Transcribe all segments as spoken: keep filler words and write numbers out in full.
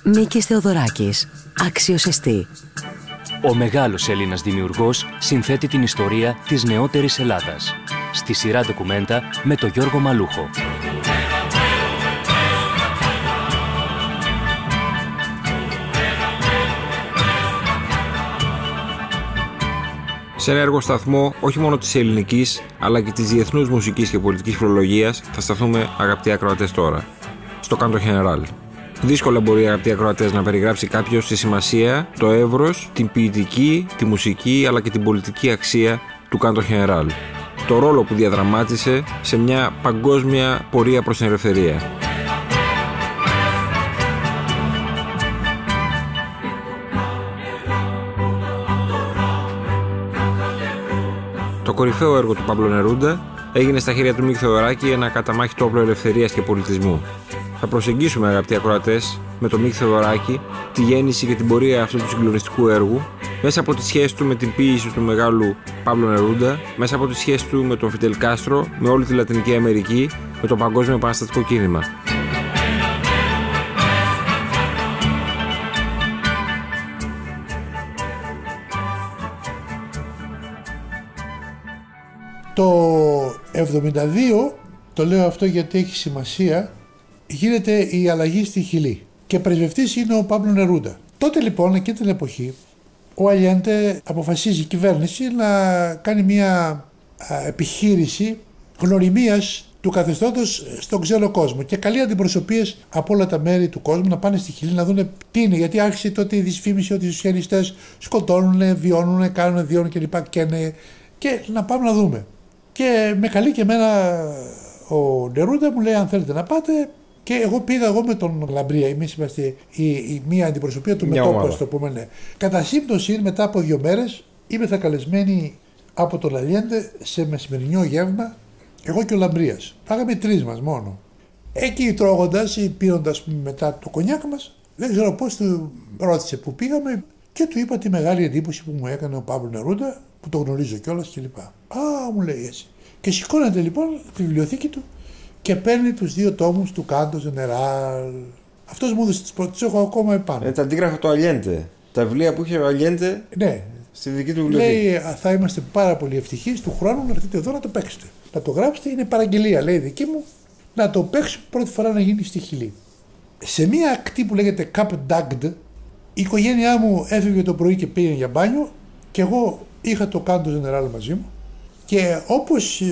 Μίκης Θεοδωράκης. Άξιος εστί. Ο μεγάλος Έλληνας δημιουργός συνθέτει την ιστορία της νεότερης Ελλάδας. Στη σειρά ντοκουμέντα με τον Γιώργο Μαλούχο. Σε ένα εργοσταθμό όχι μόνο της ελληνικής, αλλά και της διεθνούς μουσικής και πολιτικής φιλολογίας θα σταθούμε, αγαπητοί ακροατές, τώρα. Στο Canto General. Δύσκολα μπορεί, αγαπητοί ακροατές, να περιγράψει κάποιος τη σημασία, το εύρος, την ποιητική, τη μουσική αλλά και την πολιτική αξία του Canto General. Το ρόλο που διαδραμάτισε σε μια παγκόσμια πορεία προς την ελευθερία. Το κορυφαίο έργο του Πάμπλο Νερούντα έγινε στα χέρια του Μίκη Θεοδωράκη ένα ακαταμάχητο όπλο ελευθερίας και πολιτισμού. Θα προσεγγίσουμε, αγαπητοί ακροατές, με τον Μίκη Θεοδωράκη τη γέννηση και την πορεία αυτού του συγκλονιστικού έργου, μέσα από τη σχέση του με την ποίηση του μεγάλου Πάμπλο Νερούντα, μέσα από τη σχέση του με τον Φιντελ Κάστρο, με όλη τη Λατινική Αμερική, με το παγκόσμιο επαναστατικό κίνημα. Το εβδομήντα δύο, το λέω αυτό γιατί έχει σημασία, γίνεται η αλλαγή στη Χιλή και πρεσβευτής είναι ο Πάμπλο Νερούντα. Τότε λοιπόν, εκείνη την εποχή, ο Αλιέντε αποφασίζει η κυβέρνηση να κάνει μια επιχείρηση γνωριμίας του καθεστώτος στον ξένο κόσμο και καλεί αντιπροσωπείες από όλα τα μέρη του κόσμου να πάνε στη Χιλή να δουν τι είναι, γιατί άρχισε τότε η δυσφήμιση ότι οι σοσιαλιστές σκοτώνουν, βιώνουν, κάνουν, διώνουν κλπ. Και, και να πάμε να δούμε. Και με καλεί και εμένα ο Νερούντα, μου λέει αν θέλετε να πάτε, και εγώ πήγα εγώ με τον Λαμπρία. Εμείς είμαστε η, η μία αντιπροσωπεία του μετώπου, ας το πούμε. Ναι. Κατά σύμπτωση, μετά από δύο μέρες ήμεθα καλεσμένοι από τον Αλιέντε σε μεσημερινό γεύμα, εγώ και ο Λαμπρίας. Πάγαμε τρεις μας μόνο. Εκεί τρώγοντας ή πίνοντας μετά το κονιάκ μας, δεν ξέρω πώς του ρώτησε που πήγαμε και του είπα τη μεγάλη εντύπωση που μου έκανε ο Πάμπλο Νερούντα, που το γνωρίζω κιόλας κλπ. Α, μου λέει έτσι. Και σηκώνεται λοιπόν τη βιβλιοθήκη του και παίρνει τους δύο τόμους του Canto General. Αυτός μου έδωσε τις πρώτες, τις έχω ακόμα επάνω. Ε, τα αντίγραφα του Αλιέντε. Τα βιβλία που είχε ο Αλιέντε, ναι, στη δική του βιβλιοθήκη. Λέει, θα είμαστε πάρα πολύ ευτυχείς του χρόνου να έρθετε εδώ να το παίξετε. Να το γράψετε, είναι παραγγελία, λέει δική μου, να το παίξουμε πρώτη φορά να γίνει στη Χιλή. Σε μια ακτή που λέγεται Cap d'Agde, η οικογένειά μου έφευγε το πρωί και πήγαινε για μπάνιο και εγώ είχα το Canto General μαζί μου και όπως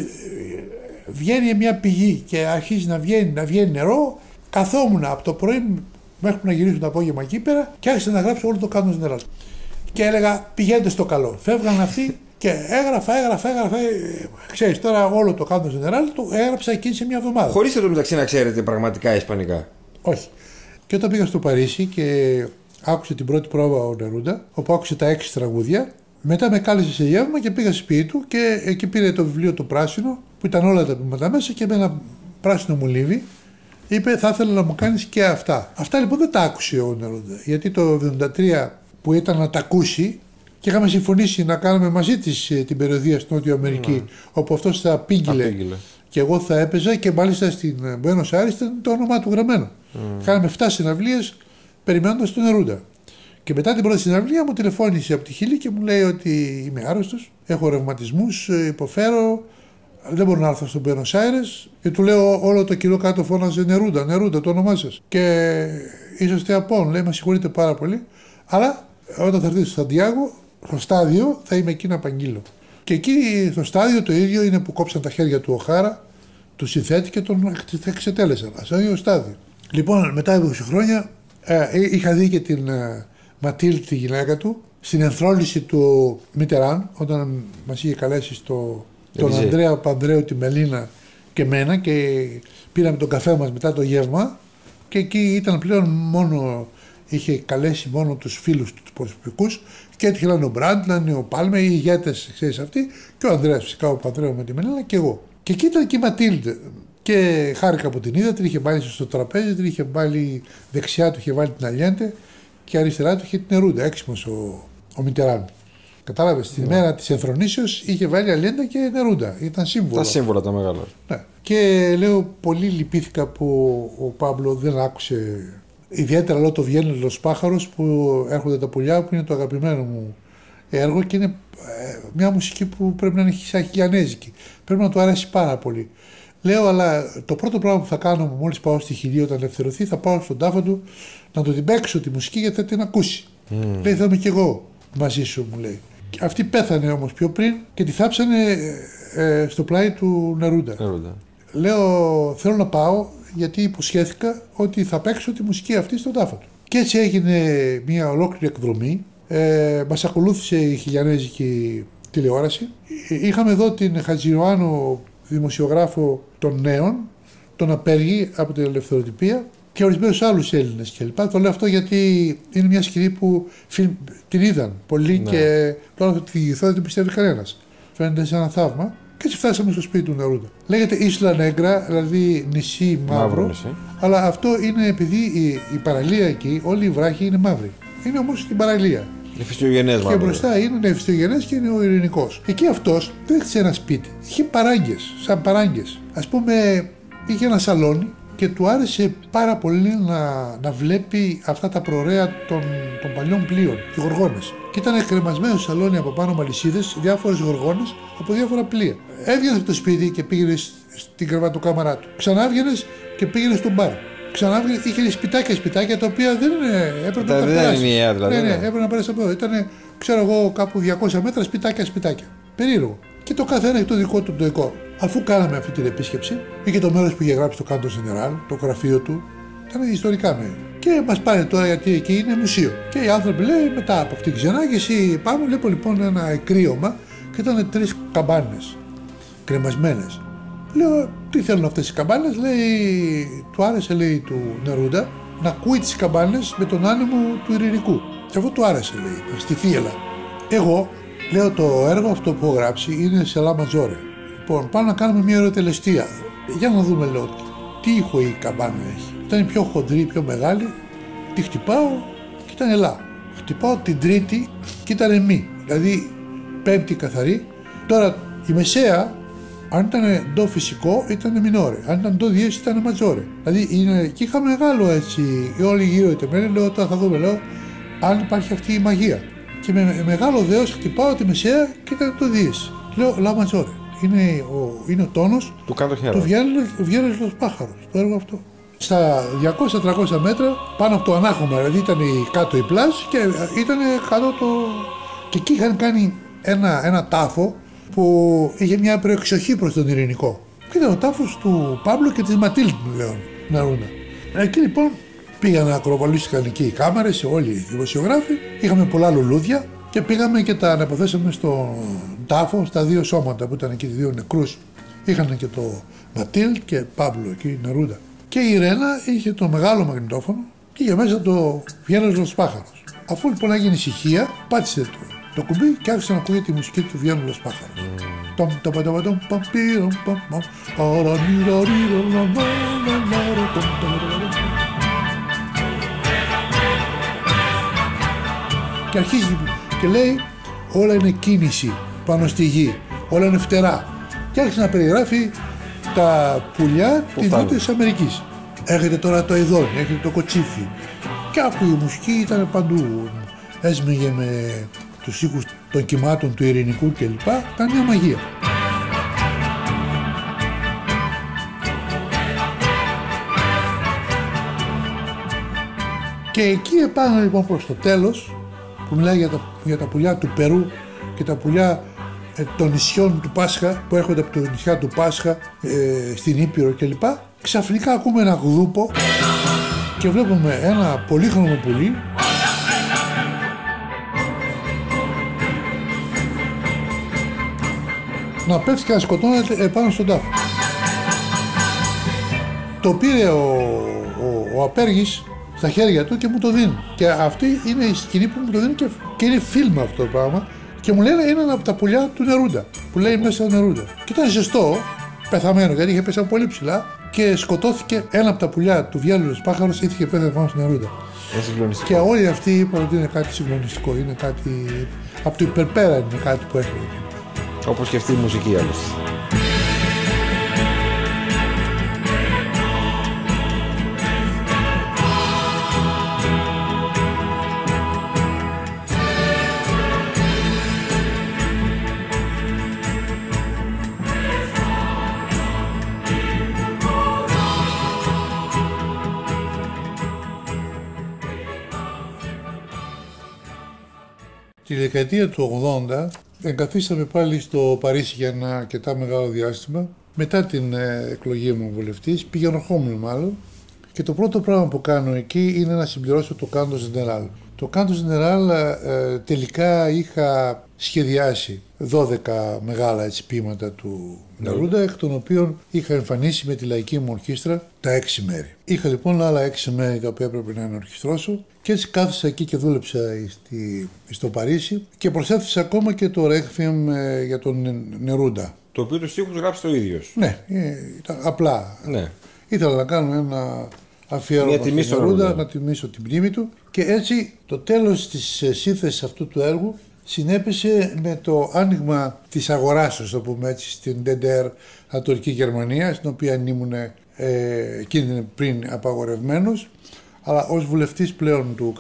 βγαίνει μια πηγή και αρχίζει να βγαίνει, να βγαίνει νερό, καθόμουν από το πρωί μέχρι να γυρίσουν το απόγευμα εκεί πέρα και άρχισα να γράψω όλο το Canto General. Και έλεγα πηγαίνετε στο καλό. Φεύγαν αυτοί και έγραφα, έγραφα, έγραφα. Ξέρεις τώρα όλο το Canto General το έγραψα εκεί σε μια εβδομάδα. Χωρίς εδώ μεταξύ να ξέρετε πραγματικά ισπανικά. Όχι. Και όταν πήγα στο Παρίσι και άκουσε την πρώτη πρόβα ο Νερούντα, όπου άκουσε τα έξι τραγούδια, μετά με κάλεσε σε γεύμα και πήγα σπίτι του και εκεί πήρε το βιβλίο το πράσινο που ήταν όλα τα τμήματα μέσα και με ένα πράσινο μολύβι είπε θα ήθελα να μου κάνεις και αυτά. Αυτά λοιπόν δεν τα άκουσε ο Νερούντα, γιατί το εβδομήντα τρία που ήταν να τα ακούσει και είχαμε συμφωνήσει να κάνουμε μαζί της την περιοδία στην Νότια Αμερική, mm. όπου αυτός θα πήγγειλε και εγώ θα έπαιζα και μάλιστα στην Μπουένος Άιρες ήταν το όνομά του γραμμένο. Mm. Κάναμε εφτά συναυλίες περιμένοντας τον Νερούντα. Και μετά την πρώτη συναυλία μου τηλεφώνησε από τη Χιλή και μου λέει ότι είμαι άρρωστος, έχω ρευματισμούς, υποφέρω, δεν μπορώ να έρθω στον Μπουένος Άιρες. Και του λέω όλο το κοινό κάτω φώναζε Νερούντα, Νερούντα το όνομά σας. Και είσαστε απόν, λέει, με συγχωρείτε πάρα πολύ, αλλά όταν θα έρθει στο Σαντιάγο, στο στάδιο θα είμαι εκεί να απαγγείλω. Και εκεί στο στάδιο το ίδιο είναι που κόψαν τα χέρια του ο Χάρα, του συνθέτη και τον εξετέλεσαν. Στο ίδιο στάδιο. Λοιπόν, μετά είκοσι χρόνια ε, είχα δει και την ε, Ματίλ, τη γυναίκα του, στην ενθρόνηση του Μιτεράν, όταν μας είχε καλέσει στο, τον Ανδρέα Πανδρέου, τη Μελίνα και μένα και πήραμε τον καφέ μας μετά το γεύμα και εκεί ήταν πλέον μόνο, είχε καλέσει μόνο τους φίλους του, τους προσωπικούς και έτυχε να είναι ο Μπράντλαν, ο Πάλμε, οι ηγέτες, ξέρεις αυτοί και ο Ανδρέας φυσικά, ο Πανδρέου με τη Μελίνα και εγώ. Και εκεί ήταν και η Ματίλντε. Και χάρηκα που την είδα, την είχε βάλει στο τραπέζι, την είχε βάλει δεξιά του, είχε βάλει την Αλιέντε και αριστερά του είχε την Νερούντα, έξιμος ο, ο Μιτεράν. Κατάλαβες, yeah. Τη μέρα της ενθρονήσεως είχε βάλει Αλιέντε και Νερούντα, ήταν σύμβολα. Τα σύμβολα τα μεγάλα. Ναι. Και λέω, πολύ λυπήθηκα που ο Πάμπλο δεν άκουσε Ιδιαίτερα λέω το Βιέννελος Πάχαρος που έρχονται τα πουλιά, που είναι το αγαπημένο μου έργο και είναι μια μουσική που πρέπει να είναι χιλιανέζικη. Πρέπει να του αρέσει πάρα πολύ. Λέω, αλλά το πρώτο πράγμα που θα κάνω μόλις πάω στη Χιλή όταν ελευθερωθεί, θα πάω στον τάφο του να του την παίξω τη μουσική γιατί θα την ακούσει. Mm. Λέει, θα είμαι κι εγώ μαζί σου, μου λέει. Αυτή πέθανε όμως πιο πριν και τη θάψανε ε, στο πλάι του Νερούντα. Νερούντα. Λέω, θέλω να πάω γιατί υποσχέθηκα ότι θα παίξω τη μουσική αυτή στον τάφο του. Και έτσι έγινε μια ολόκληρη εκδρομή. Ε, μας ακολούθησε η χιλιανέζικη τηλεόραση. Είχαμε εδώ την Χατζηωάννου, δημοσιογράφο των Νέων, τον Απέργη από την Ελευθεροτυπία και ορισμένους άλλους Έλληνες κλπ. Το λέω αυτό γιατί είναι μια σκηνή που φιλ, την είδαν πολλοί ναι. Και τώρα θα τη διηγηθώ, δεν την πιστεύει κανένας. Φαίνεται σαν ένα θαύμα. Και έτσι φτάσαμε στο σπίτι του Νερούντα. Λέγεται Ίσλα Νέγκρα, δηλαδή νησί μαύρο, μαύρο νησί. Αλλά αυτό είναι επειδή η, η παραλία εκεί, όλοι οι βράχοι είναι μαύροι. Είναι όμως στην παραλία. Εφιστιογενές μαύρο. Και μπροστά είναι εφιστιογενές και είναι ο ειρηνικός. Εκεί αυτός δεν έχτισε ένα σπίτι. Είχε παράγκες, σαν παράγκες. Ας πούμε, είχε ένα σαλόνι και του άρεσε πάρα πολύ να, να βλέπει αυτά τα προραία των, των παλιών πλοίων, οι γοργόνες. Και ήταν κρεμασμένο στο σαλόνι από πάνω με αλυσίδες, διάφορες γοργόνες από διάφορα πλοία. Έβγαινε από το σπίτι και πήγαινε στην κρεβατοκάμαρά του. Ξανά έβγαινε και πήγαινε στο μπαρ. Ξανά είχε σπιτάκια σπιτάκια τα οποία δεν έπρεπε να τα περάσει. Δηλαδή, ναι, ναι, έπρεπε να περάσει από εδώ. Ήταν, ξέρω εγώ, κάπου διακόσια μέτρα σπιτάκια σπιτάκια. Περίεργο. Και το καθένα έχει το δικό του ντεκόρ. Αφού κάναμε αυτή την επίσκεψη, είχε το μέρος που είχε γράψει το Κάντο Ζενεράλ, το γραφείο του. Ήταν ιστορικά μέρη. Και μας πάνε τώρα γιατί εκεί είναι μουσείο. Και οι άνθρωποι λέει μετά από αυτή τη ξενάγηση, πάμε, βλέπω λοιπόν ένα εκρύωμα και ήταν τρεις καμπάνες κρεμασμένες. Λέω, τι θέλουν αυτές οι καμπάνες, λέει, του άρεσε, λέει, του Νερούντα να ακούει τις καμπάνες με τον άνεμο του ειρηνικού. Και αυτό του άρεσε, λέει, στη θύελα. Εγώ, λέω, το έργο αυτό που έχω γράψει είναι σε λα ματζόρε. Λοιπόν, πάμε να κάνουμε μια ερωτελεστία. Για να δούμε, λέω, τι ήχο η καμπάνα έχει. Ήταν πιο χοντρή, πιο μεγάλη. Τη χτυπάω και ήταν λα. Χτυπάω την τρίτη και ήταν μη. Δηλαδή, πέμπτη καθαρή. Τώρα, η μεσαία, αν ήταν ντο φυσικό, ήταν μινόρε. Αν ήταν ντο διές, ήταν ματζόρε. Δηλαδή, είναι... και είχα μεγάλο έτσι, όλοι γύρω ητεμένοι. Λέω, τώρα θα δούμε, λέω, αν υπάρχει αυτή η μαγεία. Και με μεγάλο δέος χτυπάω τη μεσαία και ήταν το διές. Λέω, λα ματζόρε. Είναι ο, είναι ο τόνος του, του Βιέννελος Πάχαρος, το έργο αυτό. Στα διακόσια με τριακόσια μέτρα πάνω από το ανάχωμα, δηλαδή ήταν κάτω η πλάζ και ήταν κάτω το... Και εκεί είχαν κάνει ένα, ένα τάφο που είχε μια προεξοχή προς τον ειρηνικό. Και ήταν ο τάφος του Παύλου και της Ματίλντ, λέω, Νερούντα. Εκεί λοιπόν πήγαν, ακροβολίστηκαν εκεί οι κάμερες, όλοι οι δημοσιογράφοι, είχαμε πολλά λουλούδια και πήγαμε και τα αναποθέσαμε στον τάφο, στα δύο σώματα που ήταν εκεί, δύο νεκρούς. Είχαν και το Ματίλντ και Παύλο εκεί, Νερούντα. Και η Ρένα είχε το μεγάλο μαγνητόφωνο και είχε μέσα το Βιέννελος Πάχαρος. Αφού λοιπόν έγινε ησυχία, πάτησε το, το κουμπί και άρχισε να ακούγεται τη μουσική του Βιέννελος Πάχαρος. Και αρχίζει και λέει όλα είναι κίνηση πάνω στη γη, όλα είναι φτερά. Και άρχισε να περιγράφει τα πουλιά της Νότιας Αμερικής. Έχετε τώρα το ειδόνι, έχετε το κοτσίφι. Και άκουγε η μουσική, ήταν παντού. Έσμιγε με τους ήχους των κυμάτων του ειρηνικού κλπ. Ήταν μια μαγεία. Και εκεί επάνω λοιπόν προς το τέλος, που μιλάει για τα, για τα πουλιά του Περού και τα πουλιά ε, των νησιών του Πάσχα, που έρχονται από το νησιά του Πάσχα ε, στην Ήπειρο κλπ. Ξαφνικά ακούμε ένα γδούπο και βλέπουμε ένα πολύχρωμο πουλί να πέφτει και να σκοτώνεται επάνω στον τάφο. Το πήρε ο, ο, ο Απέργης στα χέρια του και μου το δίνει. Και αυτή είναι η σκηνή που μου το δίνει και, και είναι φιλμ αυτό το πράγμα. Και μου λένε είναι ένα από τα πουλιά του Νερούντα, που λέει μέσα Νερούντα. Και ήταν ζεστό, πεθαμένο, γιατί είχε πέσει από πολύ ψηλά και σκοτώθηκε ένα από τα πουλιά του Βιέννελος Πάχαρος, ήρθε και πέθανε πάνω στην Νερούντα. Και όλοι αυτοί είπαν ότι είναι κάτι συγκλονιστικό, είναι κάτι από το υπερπέρα, είναι κάτι που έρχεται. Όπως και αυτή η μουσική άλλωστε. Τη δεκαετία του ογδόντα εγκαθίσαμε πάλι στο Παρίσι για ένα αρκετά μεγάλο διάστημα. Μετά την ε, εκλογή μου βουλευτής, πήγαινε ερχόμουν μάλλον, και το πρώτο πράγμα που κάνω εκεί είναι να συμπληρώσω το Canto General. Το Canto General ε, τελικά είχα σχεδιάσει δώδεκα μεγάλα έτσι, ποίηματα του Νερούντα, εκ των οποίων είχα εμφανίσει με τη λαϊκή μου ορχήστρα τα έξι μέρη. Είχα λοιπόν άλλα έξι μέρη τα οποία έπρεπε να ενορχιστρώσω και έτσι κάθισα εκεί και δούλεψα στη, στο Παρίσι και προσέθεσα ακόμα και το Requiem ε, για τον Νερούντα. Το οποίο τους στίχους γράψει το ίδιος. Ναι, ε, ήταν απλά. Ναι. Ήθελα να κάνω ένα αφιέρωμα στον Νερούντα, να τιμήσω την μνήμη του και έτσι το τέλος της σύνθεσης αυτού του έργου συνέπεσε με το άνοιγμα της αγοράς, ας το πούμε έτσι, στην ντι ντι αρ Ανατολική Γερμανία, στην οποία ήμουν ε, εκείνη πριν απαγορευμένος, αλλά ως βουλευτής πλέον του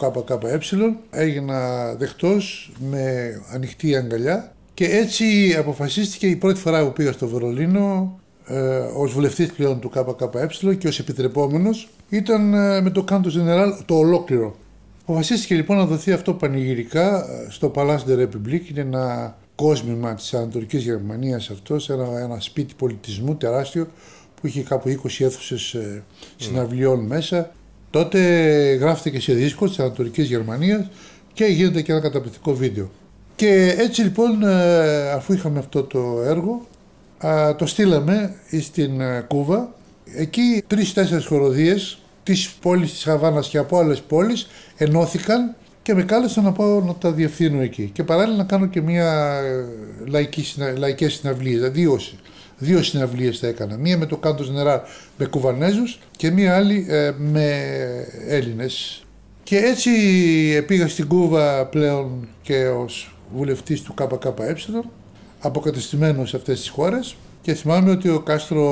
ΚΚΕ έγινα δεχτός με ανοιχτή αγκαλιά και έτσι αποφασίστηκε η πρώτη φορά που πήγα στο Βερολίνο ε, ως βουλευτής πλέον του ΚΚΕ και ως επιτρεπόμενος ήταν ε, με το Canto General το ολόκληρο. Αποφασίστηκε λοιπόν να δοθεί αυτό πανηγυρικά στο Palais de République, είναι ένα κόσμημα της Ανατολικής Γερμανίας αυτό, ένα, ένα σπίτι πολιτισμού τεράστιο που είχε κάπου είκοσι αίθουσες ε, συναυλιών mm. μέσα. Τότε γράφτηκε σε δίσκο της Ανατολικής Γερμανίας και γίνεται και ένα καταπληκτικό βίντεο. Και έτσι λοιπόν αφού είχαμε αυτό το έργο το στείλαμε στην Κούβα. Εκεί τρεις-τέσσερις χοροδίες της πόλης της Χαβάνας και από άλλες πόλεις ενώθηκαν και με κάλεσαν να πάω να τα διευθύνω εκεί. Και παράλληλα να κάνω και μια λαϊκή, λαϊκές συναυλίες, δύο, δύο συναυλίες θα έκανα. Μία με το Canto General με Κουβανέζους και μία άλλη ε, με Έλληνες. Και έτσι πήγα στην Κούβα πλέον και ως βουλευτής του ΚΚΕ, αποκατεστημένος σε αυτές τις χώρες, και θυμάμαι ότι ο Κάστρο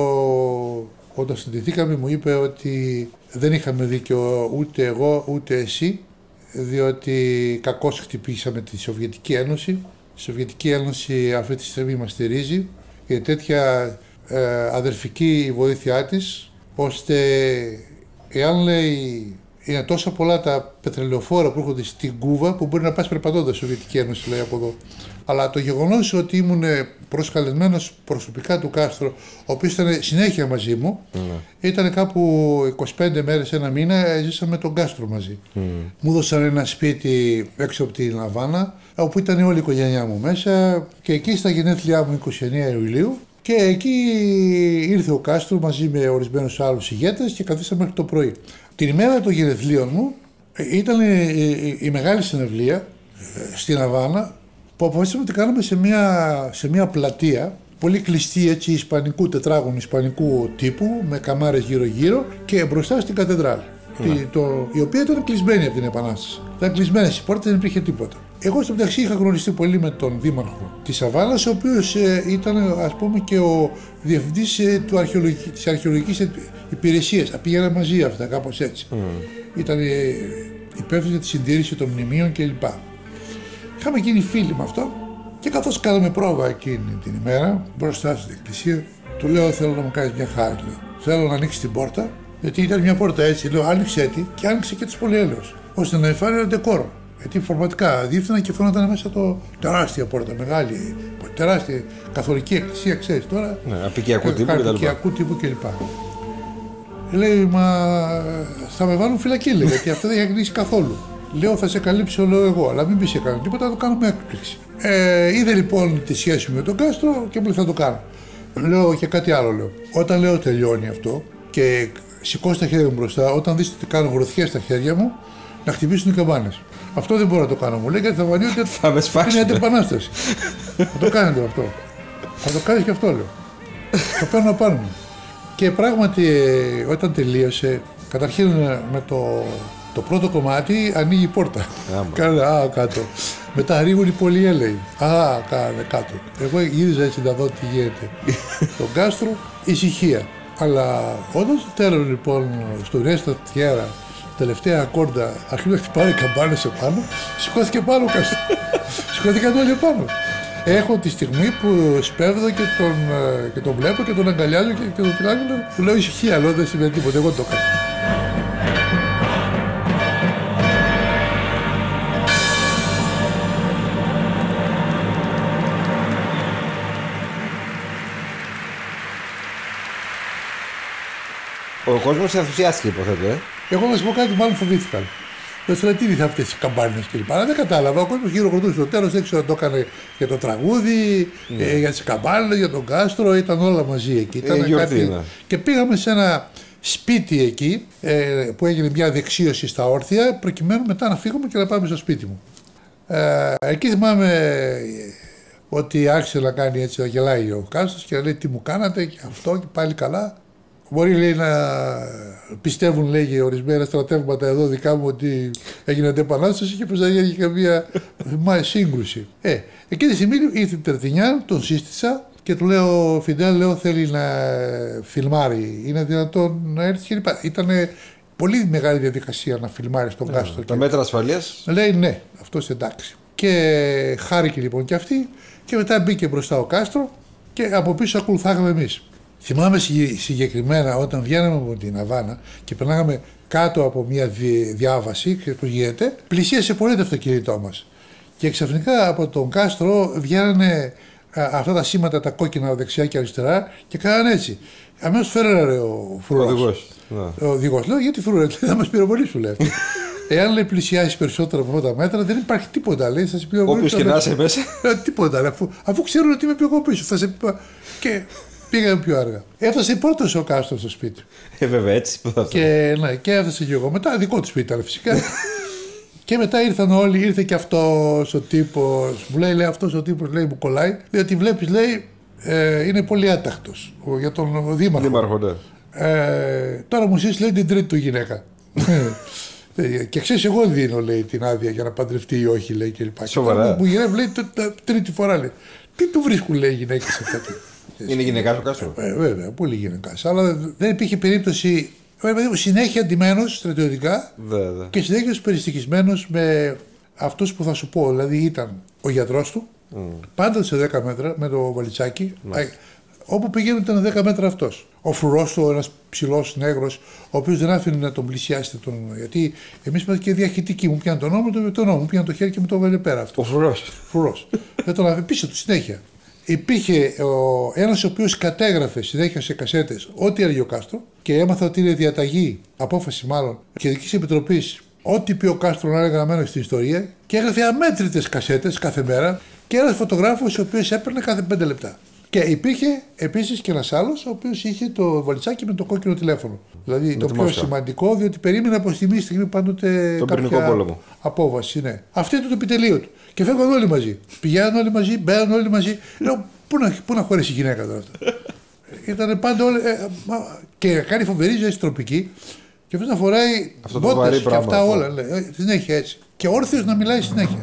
όταν συναντηθήκαμε μου είπε ότι δεν είχαμε δίκιο ούτε εγώ ούτε εσύ, διότι κακώς χτυπήσαμε τη Σοβιετική Ένωση. Η Σοβιετική Ένωση αυτή τη στιγμή μας στηρίζει για τέτοια ε, αδερφική η βοήθειά της, ώστε εάν λέει είναι τόσο πολλά τα πετρελαιοφόρα που έρχονται στην Κούβα που μπορεί να πας περπατώντας η Σοβιετική Ένωση, λέει, από εδώ. Αλλά το γεγονός ότι ήμουν προσκαλεσμένος προσωπικά του Κάστρο, ο οποίος ήταν συνέχεια μαζί μου, mm. ήταν κάπου είκοσι πέντε μέρες, ένα μήνα, ζήσαμε τον Κάστρο μαζί. Mm. Μου έδωσαν ένα σπίτι έξω από την Λαβάνα, όπου ήταν όλη η οικογένειά μου μέσα, και εκεί στα γενέθλιά μου είκοσι εννέα Ιουλίου, και εκεί ήρθε ο Κάστρο μαζί με ορισμένους άλλους ηγέτες και καθίσαμε μέχρι το πρωί. Την ημέρα των γενεθλίων μου ήταν η, η μεγάλη συναυλία στην Αβάνα, που αποφασίσαμε ότι κάναμε σε μια, σε μια πλατεία πολύ κλειστή, έτσι, ισπανικού τετράγωνου, ισπανικού τύπου, με καμάρες γύρω-γύρω και μπροστά στην κατεδράλη. Ναι. Το, η οποία ήταν κλεισμένη από την Επανάσταση. Ήταν κλεισμένες οι πόρτες, δεν υπήρχε τίποτα. Εγώ στο μεταξύ είχα γνωριστεί πολύ με τον δήμαρχο της Αβάνας, ο οποίος ε, ήταν, ας πούμε, και ο διευθυντής ε, του αρχαιολογική, της αρχαιολογικής υπηρεσίας. Πήγαιναν μαζί αυτά, κάπως έτσι. Mm. Ήταν ε, υπεύθυνος για τη συντήρηση των μνημείων κλπ. Είχαμε γίνει φίλοι με αυτό, και καθώς κάναμε πρόβα εκείνη την ημέρα μπροστά στην εκκλησία, του λέω: θέλω να μου κάνεις μια χάρη. Λέω. Θέλω να ανοίξεις την πόρτα, γιατί ήταν μια πόρτα έτσι. Λέω: άνοιξε τη, και άνοιξε και τους πολυέλαιους, ώστε να εφάρει ένα ντεκόρο. Γιατί φορματικά διεύθυνα και φαίνονταν μέσα το τεράστια πόρτα, μεγάλη, τεράστια καθολική εκκλησία, ξέρεις τώρα. Ναι, απικιακού τύπου κτλ. Απικιακού τύπου κλπ. Λέει: μα θα με βάλουν φυλακή, λέει, γιατί αυτό δεν έχει κλείσει καθόλου. Λέω: θα σε καλύψω, λέω εγώ, αλλά μην πει σε κανένα τίποτα, θα το κάνουμε έκπληξη. Ε, είδε λοιπόν τη σχέση με τον Κάστρο και μου λέει: θα το κάνω. Λέω και κάτι άλλο, λέω. Όταν λέω τελειώνει αυτό και σηκώσει τα χέρια μου μπροστά, όταν δεις ότι κάνω γροθιές στα χέρια μου, να χτυπήσουν οι καμπάνες. Αυτό δεν μπορώ να το κάνω, μου λέει, γιατί θα βανεί ότι θα με σπάξει. Είναι αντιπανάσταση. Θα το κάνετε αυτό. Θα το κάνεις και αυτό, λέω. Το παίρνω πάνω μου. Και πράγματι, όταν τελείωσε, καταρχήν με το, το πρώτο κομμάτι ανοίγει η πόρτα. Κάνε α, κάτω. Μετά ανοίγουν οι πολυέλαιοι. Α, κάνε κάτω. Εγώ γύριζα έτσι να δω τι γίνεται. Τον Κάστρο, ησυχία. Αλλά όταν στο τέλος, λοιπόν, στο Ρέστα Τιέρα, τελευταία ακόρντα, αρχίζουν να χτυπάνε καμπάνες επάνω, σηκώθηκε πάνω ο Κάστρο. Σηκώθηκαν όλοι επάνω. Έχω τη στιγμή που σπέβδω και τον, και τον βλέπω και τον αγκαλιάζω και, και τον φυλάκω, του λέω ησυχία, λέω δεν σημαίνει τίποτα, εγώ το κάνω. Ο κόσμος ενθουσιάστηκε, υποθέτω, ε. Εγώ να σου πω κάτι, μάλλον φοβήθηκαν. Δεν ξέρω τι είναι αυτές οι καμπάνες κλπ. Αλλά δεν κατάλαβα. Ο κόσμος χειροκροτούσε στο τέλος, δεν ξέρω αν το έκανε για το τραγούδι, mm. ε, για τις καμπάνες, για τον Κάστρο, ήταν όλα μαζί εκεί. Ήταν ε, γιορτή, κάτι... ναι. Και πήγαμε σε ένα σπίτι εκεί, ε, που έγινε μια δεξίωση στα όρθια, προκειμένου μετά να φύγουμε και να πάμε στο σπίτι μου. Ε, εκεί θυμάμαι ότι άρχισε να κάνει έτσι, να γελάει ο Κάστρος και να λέει τι μου κάνατε και αυτό και πάλι καλά. Μπορεί, λέει, να πιστεύουν, λέγει, ορισμένα στρατεύματα εδώ δικά μου ότι έγινε αντεπανάσταση και πως δεν έγινε καμία σύγκρουση. Ε, εκείνη τη στιγμή ήρθε η Τερτινιάν, τον σύστησα και του λέω, Φιντέλ, λέω, θέλει να φιλμάρει, είναι δυνατόν να έρθει κλπ. Ήταν πολύ μεγάλη διαδικασία να φιλμάρει στον Κάστρο. Τα μέτρα ασφαλείας. Λέει ναι, αυτός εντάξει. Και χάρηκε λοιπόν και αυτή και μετά μπήκε μπροστά ο Κάστρο και από πίσω ακολουθάγαμε εμείς. Θυμάμαι συγκεκριμένα όταν βγαίναμε από την Αβάνα και περνάγαμε κάτω από μια διάβαση, ξέρεις πώς γίνεται, πλησίασε πολύ το αυτοκίνητό μας. Και ξαφνικά από τον Κάστρο βγαίνανε α, αυτά τα σήματα, τα κόκκινα δεξιά και αριστερά και κάνανε έτσι. Αμέσως φέρανε ο φρουρός. Ο οδηγός. Λέω, γιατί φρουρέ, θα μας πυροβολήσουν, λέει. Εάν, λέει, πλησιάσει περισσότερο από αυτά τα μέτρα, δεν υπάρχει τίποτα, λέει. Θα σε πυροβολήσουν. Όποιος και να είσαι μέσα. Τίποτα, αφού, αφού ξέρουν ότι είμαι πιο εγώ πίσω. Θα σε... Και πήγαμε πιο αργά. Έφτασε πρώτος ο Κάστρος στο σπίτι. Ε, βέβαια, έτσι που θα και, ναι, και έφτασε και εγώ. Μετά δικό του σπίτι ήταν φυσικά. Και μετά ήρθαν όλοι, ήρθε και αυτός ο τύπος. Μου λέει, λέει αυτός ο τύπος, λέει, μου κολλάει. Διότι βλέπεις, λέει, ε, είναι πολύ άταχτος για τον δήμαρχο. Δήμαρχο, ναι. Ε, τώρα μου ζήσει, λέει, την τρίτη του γυναίκα. Και ξέρεις, εγώ δίνω, λέει, την άδεια για να παντρευτεί ή όχι, λέει, κλπ. Σοβαρά. Μου γυρεύει, λέει, τρίτη φορά, λέει. Τι του βρίσκουν, λέει, οι γυναίκες αυτά. Είναι γυναικάς ο Κάστρο. Ε, βέβαια, πολύ γυναικάς. Αλλά δεν υπήρχε περίπτωση. Συνέχεια ντυμένος στρατιωτικά δε, δε. Και συνέχεια περιστοιχισμένος με αυτούς που θα σου πω. Δηλαδή ήταν ο γιατρός του, mm. πάντα σε δέκα μέτρα με το βαλιτσάκι. Mm. Όπου πήγαινε ήταν δέκα μέτρα αυτός. Ο φρουρός του, ένας ψηλός νέγρος, ο οποίος δεν άφηνε να τον πλησιάσει. Τον... Γιατί εμείς είμαστε και διαχειτικοί. Μου πιάνε τον νόμο, τον νόμο, μου πιάνε το χέρι και μου το βέλε πέρα αυτό. Ο φρουρός. Φρουρός. Δεν τον άφηνε πίσω του συνέχεια. Υπήρχε ο, ένας ο οποίος κατέγραφε συνέχεια σε κασέτες ό,τι έλεγε ο Κάστρο και έμαθα ότι είναι διαταγή, απόφαση μάλλον, Κεντρικής Επιτροπής, ό,τι πει ο Κάστρο να είναι γραμμένο στην ιστορία και έγραφε αμέτρητες κασέτες κάθε μέρα και ένας φωτογράφος ο οποίος έπαιρνε κάθε πέντε λεπτά. Και υπήρχε επίσης και ένας άλλος ο οποίος είχε το βαλιτσάκι με το κόκκινο τηλέφωνο. Δηλαδή με το πιο μόσχα. Σημαντικό, διότι περίμενε από στιγμή στιγμή πάντοτε τον κάποια απόβαση. Ναι. Αυτό ήταν το επιτελείο του. Και φεύγαν όλοι μαζί. Πηγαίναν όλοι μαζί, μπαίναν όλοι μαζί. Λέω, πού να, πού να χωρέσει η γυναίκα τώρα αυτό. Ήταν πάντα όλοι. Ε, μα, και κάνει φοβερή ζέστη τροπική. Και αυτό να φοράει μπότες και αυτά όλα. Λέει, συνέχεια έτσι. Και όρθιος να μιλάει συνέχεια.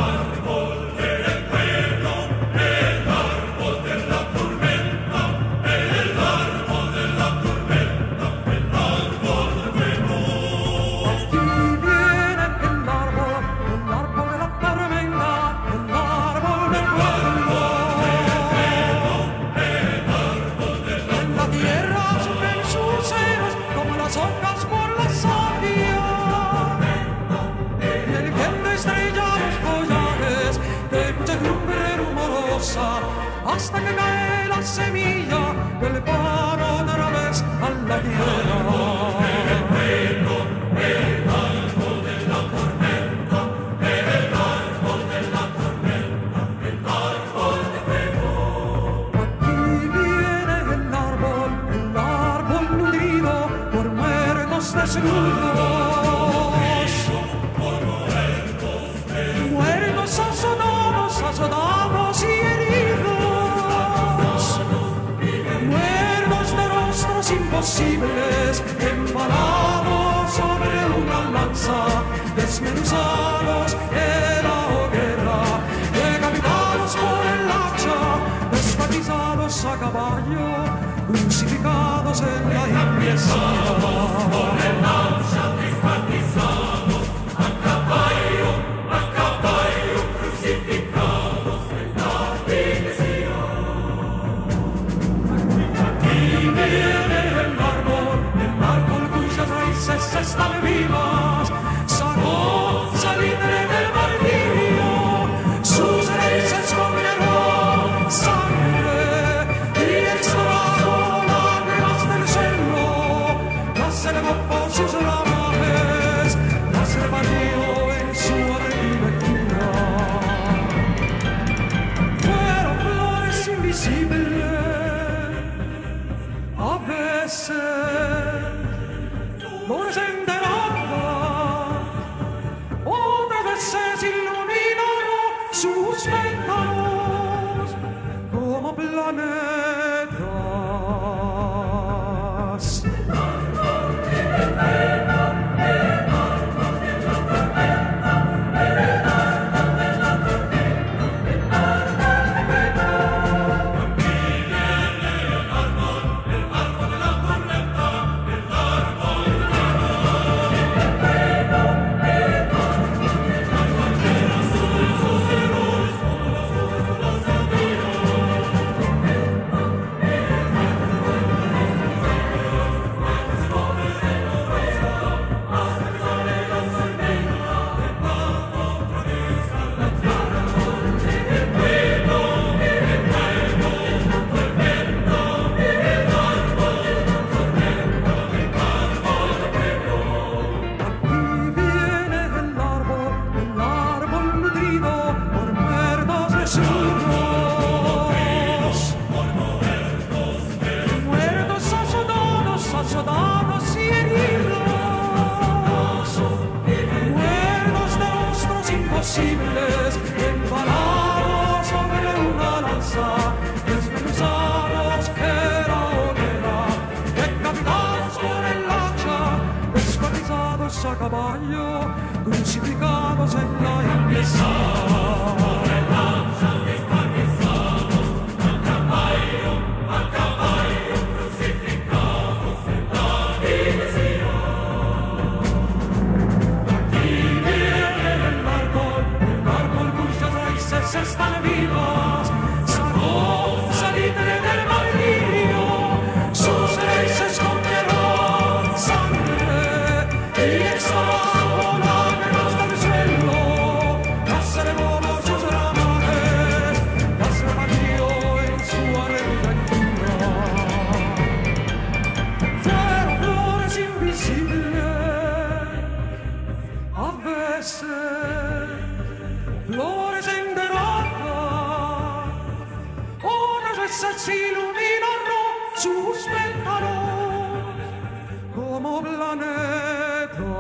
Hasta que cae la semilla del paro otra vez a la tierra. El fuego, el árbol de la tormenta, el árbol de la tormenta, el árbol de fuego. Aquí viene el árbol, el árbol nutrido por muertos desnudos. Por muertos desnudos. Muertos azotados, azotados y heridos. Imposibles, empalados sobre una lanza, desmenuzados en la hoguera, decapitados por el hacha, descuartizados a caballo, crucificados en la iglesia. Por el hacha, descuartizados a caballo, a caballo, crucificados en la iglesia. Aquí viene están vivas, sacó salitre del martirio, sus raíces comieron sangre y extrajo lágrimas del cielo, carroza a caballo, crucificados en la iglesia. Están vivas, salud, salite del martirio, sus raíces esconderán sangre y exhalando lágrimas del suelo, naceremos sus ramas, las repartió en su arrebatura. Fueron flores invisibles, a veces flores en se iluminaron sus pétalos como planetas.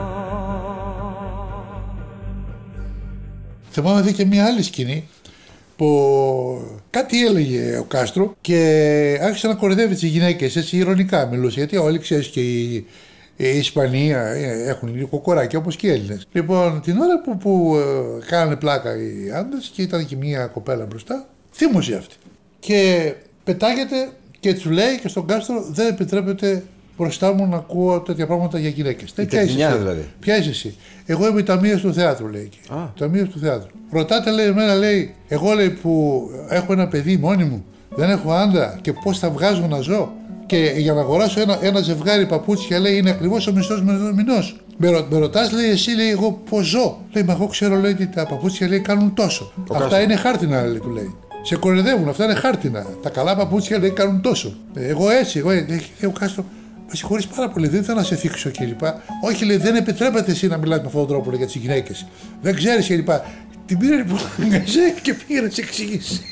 Θυμάμαι δει και μια άλλη σκηνή που κάτι έλεγε ο Κάστρο και άρχισε να κορυδεύει τις γυναίκες, έτσι ειρωνικά μιλούσε, γιατί όλοι ξέρεις και οι, οι Ισπανία έχουν λίγο κοράκια όπως και οι Έλληνες. Λοιπόν, την ώρα που, που ε, κάνανε πλάκα οι άντρες και ήταν και μια κοπέλα μπροστά, θύμωσε αυτή. Και πετάγεται και του λέει και στον Κάστρο: δεν επιτρέπεται μπροστά μου να ακούω τέτοια πράγματα για γυναίκες. Ποια είσαι εσύ? Δηλαδή. Ποια είσαι εσύ? Εγώ είμαι η ταμείας του θεάτρου, λέει εκεί. Ταμείας του θεάτρου. Ρωτάτε, λέει, εμένα, λέει, εγώ, λέει, που έχω ένα παιδί μόνη μου, δεν έχω άντρα και πώς θα βγάζω να ζω. Και για να αγοράσω ένα, ένα ζευγάρι παπούτσια, λέει, είναι ακριβώς ο μισθός μηνός. Με, με ρωτάς, λέει, εσύ, λέει, εγώ πώς ζω. Λέει, μα εγώ ξέρω, λέει, ότι τα παπούτσια, λέει, κάνουν τόσο. Ο Αυτά Κάστρο. Είναι χάρτινα, λέει, του λέει. Σε κοροϊδεύουν, αυτά είναι χάρτινα. Τα καλά παπούτσια, λέει, κάνουν τόσο. Εγώ έτσι, εγώ έτσι. Λέει ο Κάστρο, με συγχωρείς πάρα πολύ, δεν ήθελα να σε θίξω κλπ. Όχι, λέει, δεν επιτρέπεται εσύ να μιλάς με αυτόν τον τρόπο, λέει, για τις γυναίκες. Δεν ξέρεις κλπ. Την πήρε λοιπόν και πήγε να σε εξηγήσει.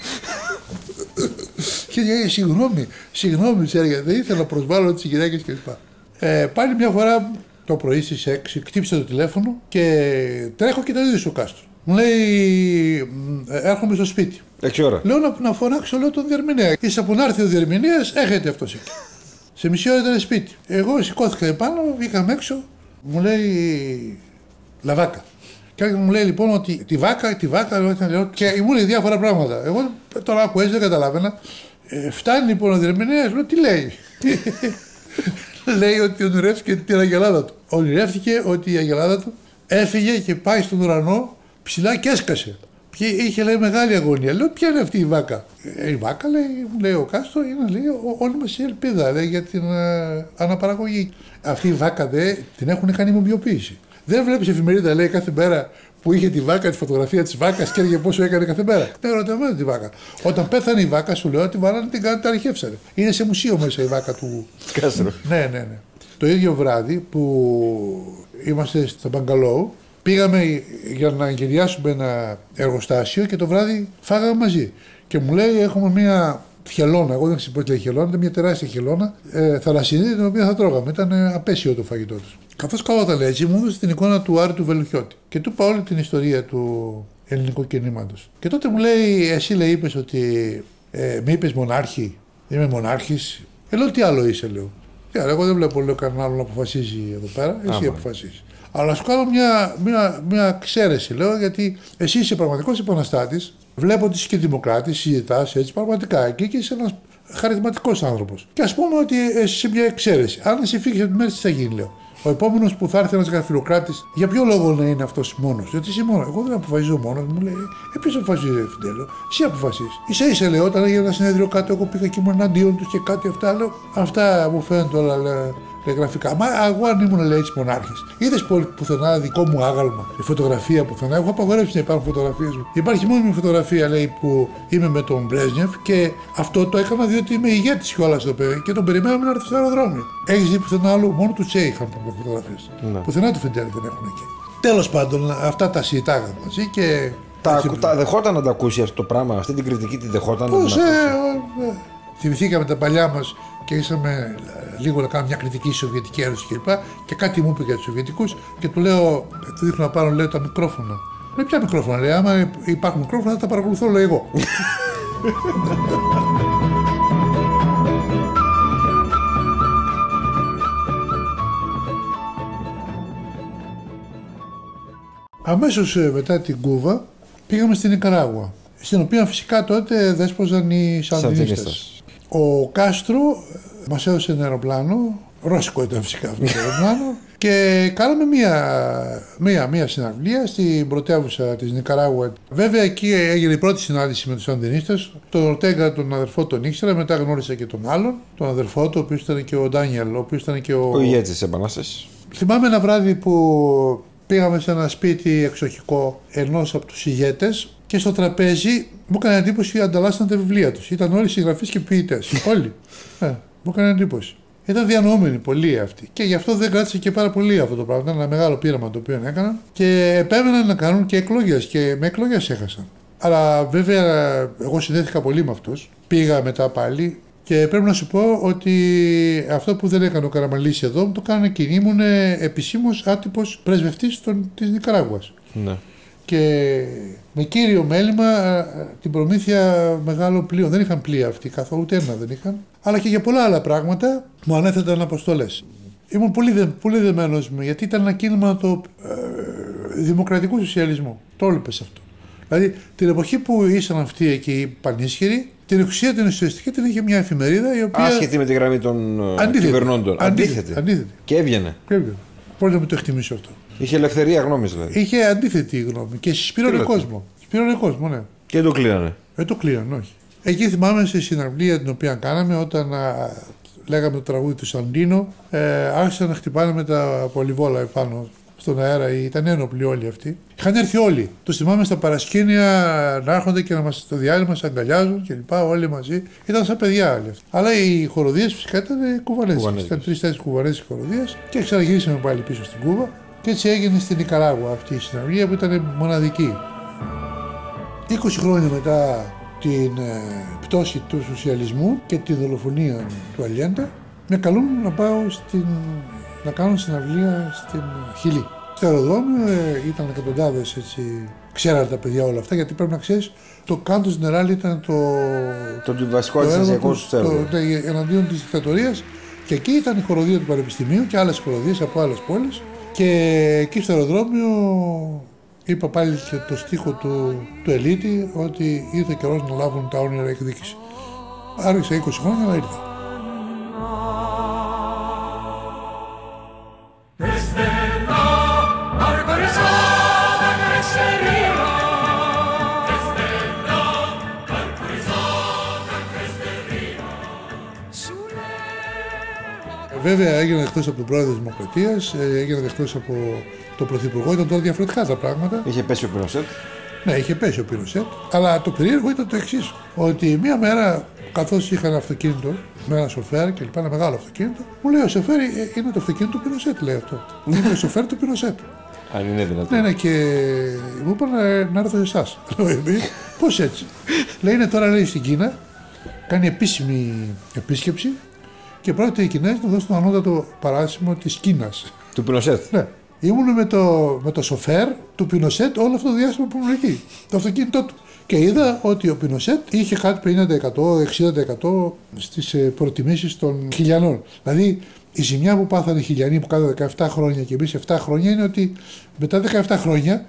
Και λέει, συγγνώμη, συγγνώμη, ξέρετε, δεν ήθελα να προσβάλλω τις γυναίκες κλπ. Ε, πάλι μια φορά το πρωί στις έξι χτύπησε το τηλέφωνο και τρέχω και το ίδιο στο Κάστρο. Μου λέει, έρχομαι στο σπίτι. Έξι ώρα. Λέω να, να φωνάξω, λέω, τον διερμηνέα. Ίσα που να έρθει ο διερμηνέας, έχετε αυτός εκεί. Σε μισή ώρα ήταν σπίτι. Εγώ σηκώθηκα επάνω, βγήκαμε έξω, μου λέει Λαβάκα. Και μου λέει λοιπόν ότι τη βάκα, τη βάκα, λέω, και μου λέει διάφορα πράγματα. Εγώ τώρα άκου έτσι, δεν καταλάβαινα. Ε, φτάνει λοιπόν ο διερμηνέας, λέω, τι λέει. Λέει ότι ονειρεύτηκε την αγελάδα του. Ονειρεύτηκε ότι η αγελάδα του έφυγε και πάει στον ουρανό ψηλά και έσκασε. Και είχε, λέει, μεγάλη αγωνία. Λέω, ποια είναι αυτή η βάκα. Ε, η βάκα, λέει, μου λέει ο Κάστρο, είναι, λέει, όλη μας η ελπίδα, λέει, για την ε, αναπαραγωγή. Αυτή η βάκα δε, την έχουν κάνει μομιοποίηση. Δεν βλέπεις εφημερίδα, λέει, κάθε μέρα που είχε τη βάκα, τη φωτογραφία της βάκας και έλεγε πόσο έκανε κάθε μέρα. Δεν ρωτάμε τη βάκα. Όταν πέθανε η βάκα, σου λέω, ότι βάλανε την κάτι, τα ρηχεύσανε. Είναι σε μουσείο μέσα η βάκα του Κάστρο. Ναι, ναι, ναι. Το ίδιο βράδυ που είμαστε στο Μπαγκαλόου, πήγαμε για να εγκαιριάσουμε ένα εργοστάσιο και το βράδυ φάγαμε μαζί. Και μου λέει, έχουμε μια χελώνα, εγώ δεν ξέρω πώς λέει χελώνα, ήταν μια τεράστια χελώνα, ε, θαλασσινή, την οποία θα τρώγαμε. Ήταν ε, απέσιο το φαγητό τους. Καθώς καόταν έτσι, μου έδωσε την εικόνα του Άρη του Βελουχιώτη. Και του είπα όλη την ιστορία του ελληνικού κινήματος. Και τότε μου λέει, εσύ, λέει, είπες ότι ε, με είπες μονάρχη, είμαι μονάρχης. Ε, λέω, τι άλλο είσαι, λέω. Τι άλλο, εγώ δεν βλέπω, λέω, κανέναν άλλο να αποφασίζει εδώ πέρα, εσύ αποφασίζεις. Αλλά σου κάνω μια, μια, μια εξαίρεση, λέω, γιατί εσύ είσαι πραγματικός επαναστάτης. Βλέπω ότι είσαι και δημοκράτης, συζητάς έτσι πραγματικά εκεί και είσαι ένας χαρισματικός άνθρωπος. Και ας πούμε ότι εσύ είσαι μια εξαίρεση. Αν εσύ φύγεις από τη μέση, τι θα γίνει, λέω. Ο επόμενος που θα έρθει ένας γραφειοκράτης, για ποιο λόγο να είναι αυτός μόνος? Γιατί είσαι μόνος. Εγώ δεν αποφασίζω μόνος, μου λέει. Ε, ποιος αποφασίζει, ρε Φιντέλο? Εσύ αποφασίζεις. Ίσα ίσα, λέω, όταν έγινε ένα συνέδριο κάτω, εγώ πήγα και ήμουν εναντίον του και κάτι αυτά, λέω. Αυτά μου φαίνονται όλα, λέω, γραφικά. Μα εγώ αν ήμουν, λέει, έτσι μονάρχης. Είδες πουθενά δικό μου άγαλμα, η φωτογραφία πουθενά? Έχω απαγορεύσει να υπάρχουν φωτογραφίες μου. Υπάρχει μόνο μια φωτογραφία, λέει, που είμαι με τον Μπρέζνιεφ και αυτό το έκανα διότι είμαι ηγέτης κιόλας εδώ πέρα και τον περιμένουμε να έρθει στο αεροδρόμιο. Έχεις δει πουθενά άλλο? Μόνο του Τσέ είχαν φωτογραφίες. Ναι. Πουθενά του Φιντέλ δεν έχουν εκεί. Τέλος πάντων, αυτά τα συζητάγαμε μαζί και. Τα, τα δεχόταν να τα ακούσει αυτό το πράγμα, αυτή την κριτική τη δεχόταν? Πώς, να ε, ε, θυμηθήκαμε τα παλιά μας και ήσαμε λίγο να κάνουμε μια κριτική στη Σοβιετική Ένωση κλπ. Και, και κάτι μου είπε για τους Σοβιετικούς και του λέω, του δείχνω να πάρω, λέω, τα μικρόφωνα. Λέει, ποια μικρόφωνα? Λέει, άμα υπάρχουν μικρόφωνα θα τα παρακολουθώ, λέω, εγώ. Αμέσως μετά την Κούβα πήγαμε στην Νικαράγουα, στην οποία φυσικά τότε δέσποζαν οι Σαντινίστες. Ο Κάστρο μας έδωσε ένα αεροπλάνο, ρώσικο ήταν φυσικά αυτό το αεροπλάνο, και κάναμε μία, μία, μία συναυλία στην πρωτεύουσα της Νικαράγουα. Βέβαια εκεί έγινε η πρώτη συνάντηση με τους Σαντινίστες. Τον Ορτέγκα, τον αδερφό, τον ήξερα, μετά γνώρισα και τον άλλον, τον αδερφό του, ο οποίος ήταν και ο Ντάνιελ, ο οποίος ήταν και ο. Ο ηγέτης της Επανάστασης. Θυμάμαι ένα βράδυ που πήγαμε σε ένα σπίτι εξοχικό ενός από τους ηγέτες και στο τραπέζι μου έκανε εντύπωση ανταλλάσσαν τα βιβλία τους. Ήταν όλοι συγγραφείς και ποιητές. Όλοι. Ε, μου έκανε εντύπωση. Ήταν διανοούμενοι πολύ αυτοί. Και γι' αυτό δεν κράτησε και πάρα πολύ αυτό το πράγμα. Ήταν ένα μεγάλο πείραμα το οποίο έκαναν. Και επέμεναν να κάνουν και εκλογές. Και με εκλογές έχασαν. Αλλά βέβαια εγώ συνδέθηκα πολύ με αυτούς. Πήγα μετά πάλι. Και πρέπει να σου πω ότι αυτό που δεν έκανε ο Καραμανλής εδώ, μου το κάνανε και ήμουν επισήμως άτυπος πρεσβευτής της Νικαράγουας. Ναι. Και με κύριο μέλημα την προμήθεια μεγάλων πλοίων. Δεν είχαν πλοία αυτοί καθόλου, ούτε ένα δεν είχαν. Αλλά και για πολλά άλλα πράγματα μου ανέθεταν αποστολές. Ήμουν πολύ, δε, πολύ δεμένος μου, γιατί ήταν ένα κίνημα το ε, δημοκρατικού σοσιαλισμού. Το έλειπες αυτό. Δηλαδή την εποχή που ήσαν αυτοί εκεί πανίσχυροι, την εξουσία την ουσιαστική την είχε μια εφημερίδα η οποία. Άσχετη με τη γραμμή των αντίθετη. Κυβερνώντων. Αντίθετη. Αντίθετη. Αντίθετη. Και έβγαινε. Πώς να μην το εκτιμήσω αυτό. Είχε ελευθερία γνώμης δηλαδή. Είχε αντίθετη γνώμη και σπήρωνε κόσμο. Σπήρωνε κόσμο, ναι. Και το κλείνανε. Δεν το κλείνανε, όχι. Εκεί θυμάμαι στη συναυλία την οποία κάναμε, όταν α, λέγαμε το τραγούδι του Σαντίνο, ε, άρχισαν να χτυπάνε με τα πολυβόλα επάνω στον αέρα. Ήταν ένοπλοι όλοι αυτοί. Είχαν έρθει όλοι. Τους θυμάμαι στα παρασκήνια να έρχονται και να μας στο διάλειμμα μας αγκαλιάζουν κλπ. Όλοι μαζί. Ήταν σαν παιδιά όλοι αυτοί. Αλλά οι χοροδίες φυσικά ήταν κουβανέζικες. Ήταν τρεις-τέσσερις κουβανέζικες χοροδίες και ξαναγυρίσαμε πάλι πίσω στην Κούβα. Και έτσι έγινε στην Νικαράγουα αυτή η συναυλία που ήταν μοναδική. είκοσι χρόνια μετά την ε, πτώση του σοσιαλισμού και τη δολοφονία του Αλιέντε, με καλούν να πάω στην, να κάνω συναυλία στην Χιλή. Στο αεροδρόμιο ε, ήταν εκατοντάδες, έτσι, ξέρανε τα παιδιά όλα αυτά, γιατί πρέπει να ξέρεις, το Κάντο Τζενεράλ ήταν το, το βασικό αντιστασιακό του στέλνου. Εναντίον της δικτατορίας, και εκεί ήταν η χοροδία του Πανεπιστημίου και άλλες χοροδίες από άλλες πόλεις. Και εκεί στο αεροδρόμιο είπα πάλι και το στίχο του, του Ελίτη ότι ήρθε καιρός να λάβουν τα όνειρα εκδίκηση. Άργησα είκοσι χρόνια, αλλά ήρθα. Βέβαια έγινε εκτός από τον πρόεδρο της Δημοκρατίας, έγινε εκτός από τον Πρωθυπουργό, ήταν τώρα διαφορετικά τα πράγματα. Είχε πέσει ο Πινοσέτ. Ναι, είχε πέσει ο Πινοσέτ, αλλά το περίεργο ήταν το εξής, ότι μία μέρα καθώς είχα ένα αυτοκίνητο με ένα σοφέρ και λοιπά, ένα μεγάλο αυτοκίνητο, μου λέει ο σοφέρ είναι το αυτοκίνητο του Πινοσέτ, λέει αυτό. Είναι το σοφέρ του Πινοσέτ. Αν είναι δυνατόν. Ναι, ναι, και μου είπα να, να έρθω σε εσάς. Πώς έτσι. Λέει είναι τώρα, λέει, στην Κίνα, κάνει επίσημη επίσκεψη. Και πρόκειται οι Κινέζοι να δώσουν το ανώτατο παράσημο της Κίνας. Του Πινοσέτ. Ναι. Ήμουν με το, με το σοφέρ του Πινοσέτ όλο αυτό το διάστημα που ήμουν εκεί. Το αυτοκίνητό του. Και είδα ότι ο Πινοσέτ είχε κάτι πενήντα τοις εκατό, εξήντα τοις εκατό στις προτιμήσεις των χιλιανών. Δηλαδή η ζημιά που πάθανε οι χιλιανοί που κάνανε δεκαεπτά χρόνια και εμείς επτά χρόνια είναι ότι μετά δεκαεπτά χρόνια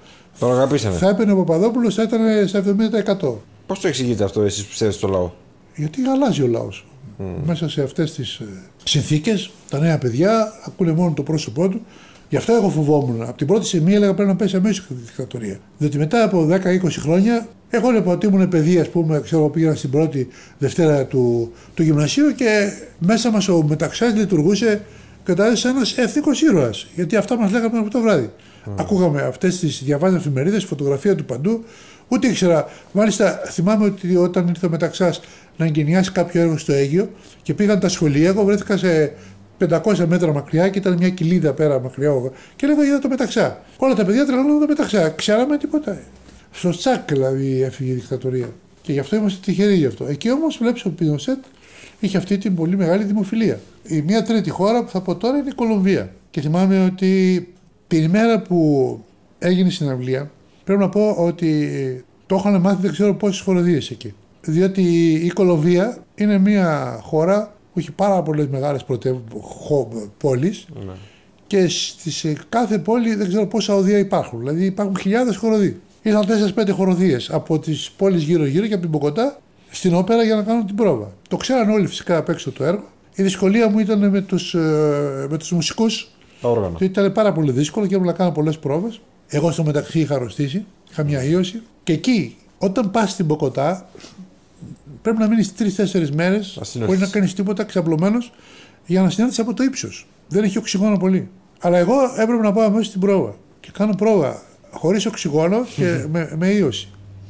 θα έπαιρνε ο Παπαδόπουλος, θα ήταν στα εβδομήντα τοις εκατό. Πώς το εξηγείτε αυτό εσείς που πιστεύετε στο λαό? Γιατί αλλάζει ο λαός. Mm. Μέσα σε αυτές τις συνθήκες, τα νέα παιδιά ακούνε μόνο το πρόσωπό του. Γι' αυτό εγώ φοβόμουν. Από την πρώτη στιγμή έλεγα πρέπει να πέσει αμέσως η δικτατορία. Διότι μετά από δέκα είκοσι χρόνια, εγώ έλεγα ότι ήμουν παιδί, ας πούμε, ξέρω, πήγα στην πρώτη Δευτέρα του, του γυμνασίου και μέσα μας ο Μεταξάς λειτουργούσε κατάδυσε ένας εθνικός ήρωας. Γιατί αυτά μας λέγαμε από το βράδυ. Mm. Ακούγαμε αυτές τις διαβάζαμε εφημερίδες, φωτογραφία του παντού. Ούτε ήξερα. Μάλιστα θυμάμαι ότι όταν ήρθε ο Μεταξάς να εγκαινιάσει κάποιο έργο στο Αίγυο και πήγαν τα σχολεία, εγώ βρέθηκα σε πεντακόσια μέτρα μακριά και ήταν μια κοιλίδα πέρα μακριά και έλεγα είδα το Μεταξά. Όλα τα παιδιά τρελαίνουν το Μεταξά. Ξέραμε τίποτα. Στο τσάκ δηλαδή έφυγε η δικτατορία. Και γι' αυτό είμαστε τυχεροί γι' αυτό. Εκεί όμως βλέπεις ο Πινοσέτ είχε αυτή την πολύ μεγάλη δημοφιλία. Η μία τρίτη χώρα που θα πω τώρα είναι η Κολομβία. Και θυμάμαι ότι την ημέρα που έγινε η συναυλία, πρέπει να πω ότι το είχαν μάθει δεν ξέρω πόσες χοροδίες εκεί. Διότι η Κολομβία είναι μια χώρα που έχει πάρα πολλές μεγάλες πρωτεύουσες πόλεις. Ναι. Και σε κάθε πόλη δεν ξέρω πόσα οδεία υπάρχουν. Δηλαδή υπάρχουν χιλιάδες χοροδοί. Ήρθαν τέσσερις πέντε χοροδίες από τις πόλεις γύρω-γύρω και από την Μποκοτά στην όπερα για να κάνουν την πρόβα. Το ξέραν όλοι φυσικά απ' έξω το έργο. Η δυσκολία μου ήταν με τους, με τους μουσικούς. Τα όργανα. Ήταν πάρα πολύ δύσκολο και έπρεπε να κάνω πολλές πρόβες. Εγώ στο μεταξύ είχα αρρωστήσει, είχα μια ίωση. Και εκεί, όταν πας στην Μποκοτά, πρέπει να μείνεις τρεις-τέσσερις μέρες χωρίς να κάνεις τίποτα, ξαπλωμένος, για να συνέλθεις από το ύψος. Δεν έχει οξυγόνο πολύ. Αλλά εγώ έπρεπε να πάω αμέσως στην πρόβα. Και κάνω πρόβα χωρίς οξυγόνο και με, με ίωση.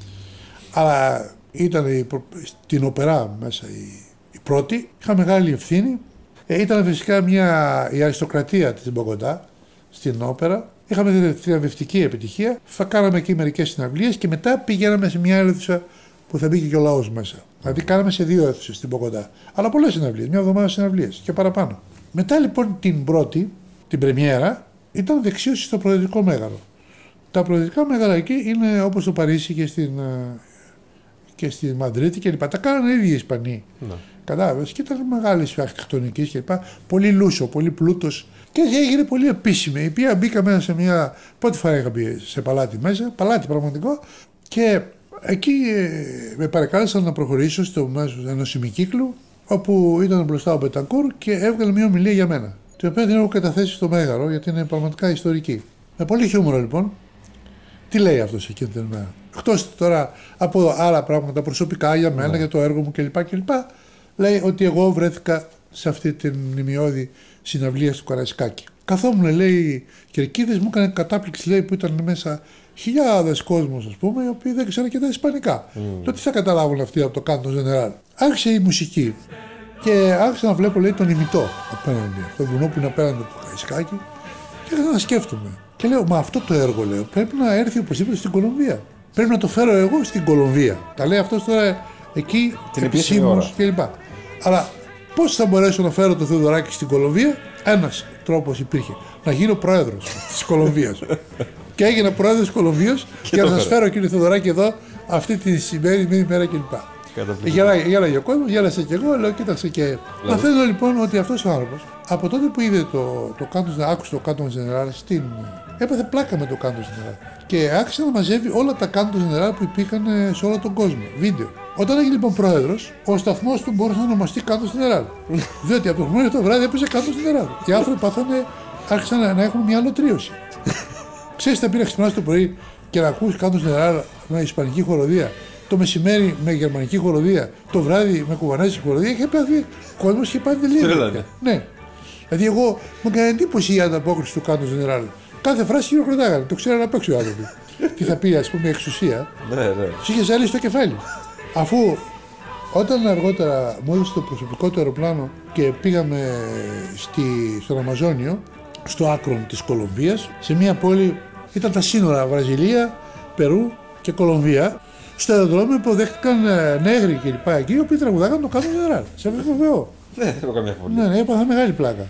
Αλλά ήταν η, στην οπερά μέσα η, η πρώτη, είχα μεγάλη ευθύνη. Ε, ήταν φυσικά μια, η αριστοκρατία της Μποκοτά στην όπερα. Είχαμε θριαμβευτική επιτυχία. Θα κάναμε εκεί μερικές συναυλίες και μετά πηγαίναμε σε μια αίθουσα που θα μπήκε και ο λαός μέσα. Δηλαδή κάναμε σε δύο αίθουσες στην Μποκοτά. Αλλά πολλές συναυλίες, μια εβδομάδα συναυλίες και παραπάνω. Μετά λοιπόν την πρώτη, την πρεμιέρα, ήταν δεξίωση στο Προεδρικό Μέγαρο. Τα Προεδρικά Μέγαρα εκεί είναι όπως το Παρίσι και στην, και στη Μαδρίτη κλπ. Τα κάνανε οι ίδιοι οι Ισπανοί. Ναι. Κατάλαβες, και ήταν μεγάλη αρχιτεκτονική κλπ. Πολύ λούσο, πολύ πλούτος. Και έγινε πολύ επίσημη. Η οποία μπήκα μέσα σε μια. Πρώτη φορά είχα μπει σε παλάτι μέσα, παλάτι πραγματικό. Και εκεί με παρακάλεσαν να προχωρήσω στο μέσο ενός ημικύκλου, όπου ήταν μπροστά ο Μπετανκούρ και έβγαλε μια ομιλία για μένα. Την οποία την έχω καταθέσει στο Μέγαρο, γιατί είναι πραγματικά ιστορική. Με πολύ χιούμορο λοιπόν. Τι λέει αυτός εκείνη την ημέρα. Εκτός τώρα από άλλα πράγματα προσωπικά για μένα, yeah. για το έργο μου κλπ. κλπ. Λέει ότι εγώ βρέθηκα σε αυτή την μνημειώδη συναυλία στο Καραϊσκάκι. Καθόμουν, λέει, Κερκίδης, μου έκανε κατάπληξη, λέει, που ήταν μέσα χιλιάδες κόσμος, ας πούμε, οι οποίοι δεν ξέραν και τα ισπανικά. Mm. Το τι θα καταλάβουν αυτοί από το Κάντο Ζενεράλ. Άρχισε η μουσική και άρχισα να βλέπω, λέει, τον ημιτό απέναντι. Αυτό το βουνό που είναι απέναντι από το Καραϊσκάκι. Και άρχισα να σκέφτομαι. Και λέω, μα αυτό το έργο, λέω, πρέπει να έρθει οπωσδήποτε στην Κολομβία. Πρέπει να το φέρω εγώ στην Κολομβία. Τα λέει αυτό τώρα εκεί, επισήμως κλπ. Αλλά πώς θα μπορέσω να φέρω το Θεοδωράκη στην Κολομβία? Ένας τρόπος υπήρχε. Να γίνω πρόεδρος της Κολομβίας. Και έγινα πρόεδρος της Κολομβίας για να σας φέρω, κύριε Θεοδωράκη, εδώ αυτή τη σημερινή ημέρα κλπ. Γέλαγε ο κόσμος, γέλασε και εγώ, λέω, κοίταξε και. Μαθαίνω λοιπόν ότι αυτός ο άνθρωπος από τότε που είδε το, το Κάντο, άκουσε το Κάντο Ζενεράλ, στην. Έπαθε πλάκα με το Κάντο Ζενεράλ. Και άρχισε να μαζεύει όλα τα Κάντο Ζενεράλ που υπήρχαν σε όλο τον κόσμο. Βίντεο. Όταν έγινε λοιπόν πρόεδρος, ο σταθμός του μπορούσε να ονομαστεί Κάντο Ζενεράλ. Διότι από το πρωί το βράδυ έπαιζε Κάντο Ζενεράλ. Και οι άνθρωποι παθάνε, άρχισαν να, να έχουν μια αλωτρίωση. Ξέρεις, θα πει να ξυπνάς το πρωί και να ακούς Κάντο Ζενεράλ με ισπανική χοροδία. Το μεσημέρι με γερμανική χοροδία, το βράδυ με κουβανέζικη χοροδία, είχε πάθει ο κόσμος, είχε πάει τελείως. Ναι. Δηλαδή, εγώ μου έκανε εντύπωση η ανταπόκριση του Κάντο Ζενεράλ. Κάθε φράση χειροκροτάγανε, το ξέρανε απ' έξω οι άνθρωποι. Τι θα πει, ας πούμε, η εξουσία. Ναι, ναι. Του είχε ζαλίσει το κεφάλι. Αφού όταν αργότερα μου έδωσε το προσωπικό του αεροπλάνο και πήγαμε στη, στον Αμαζόνιο, στο άκρο της Κολομβίας, σε μια πόλη, ήταν τα σύνορα Βραζιλία, Περού και Κολομβία. Στο αεροδρόμιο υποδέχτηκαν νέγροι και λοιπά εκεί, οι οποίοι τραγουδάγαν το Κάντο Ζενεράλ. Σε βεβαιώ. Ναι, δεν έχω καμία φωνή. Ναι, ναι, έπαθα μεγάλη πλάκα.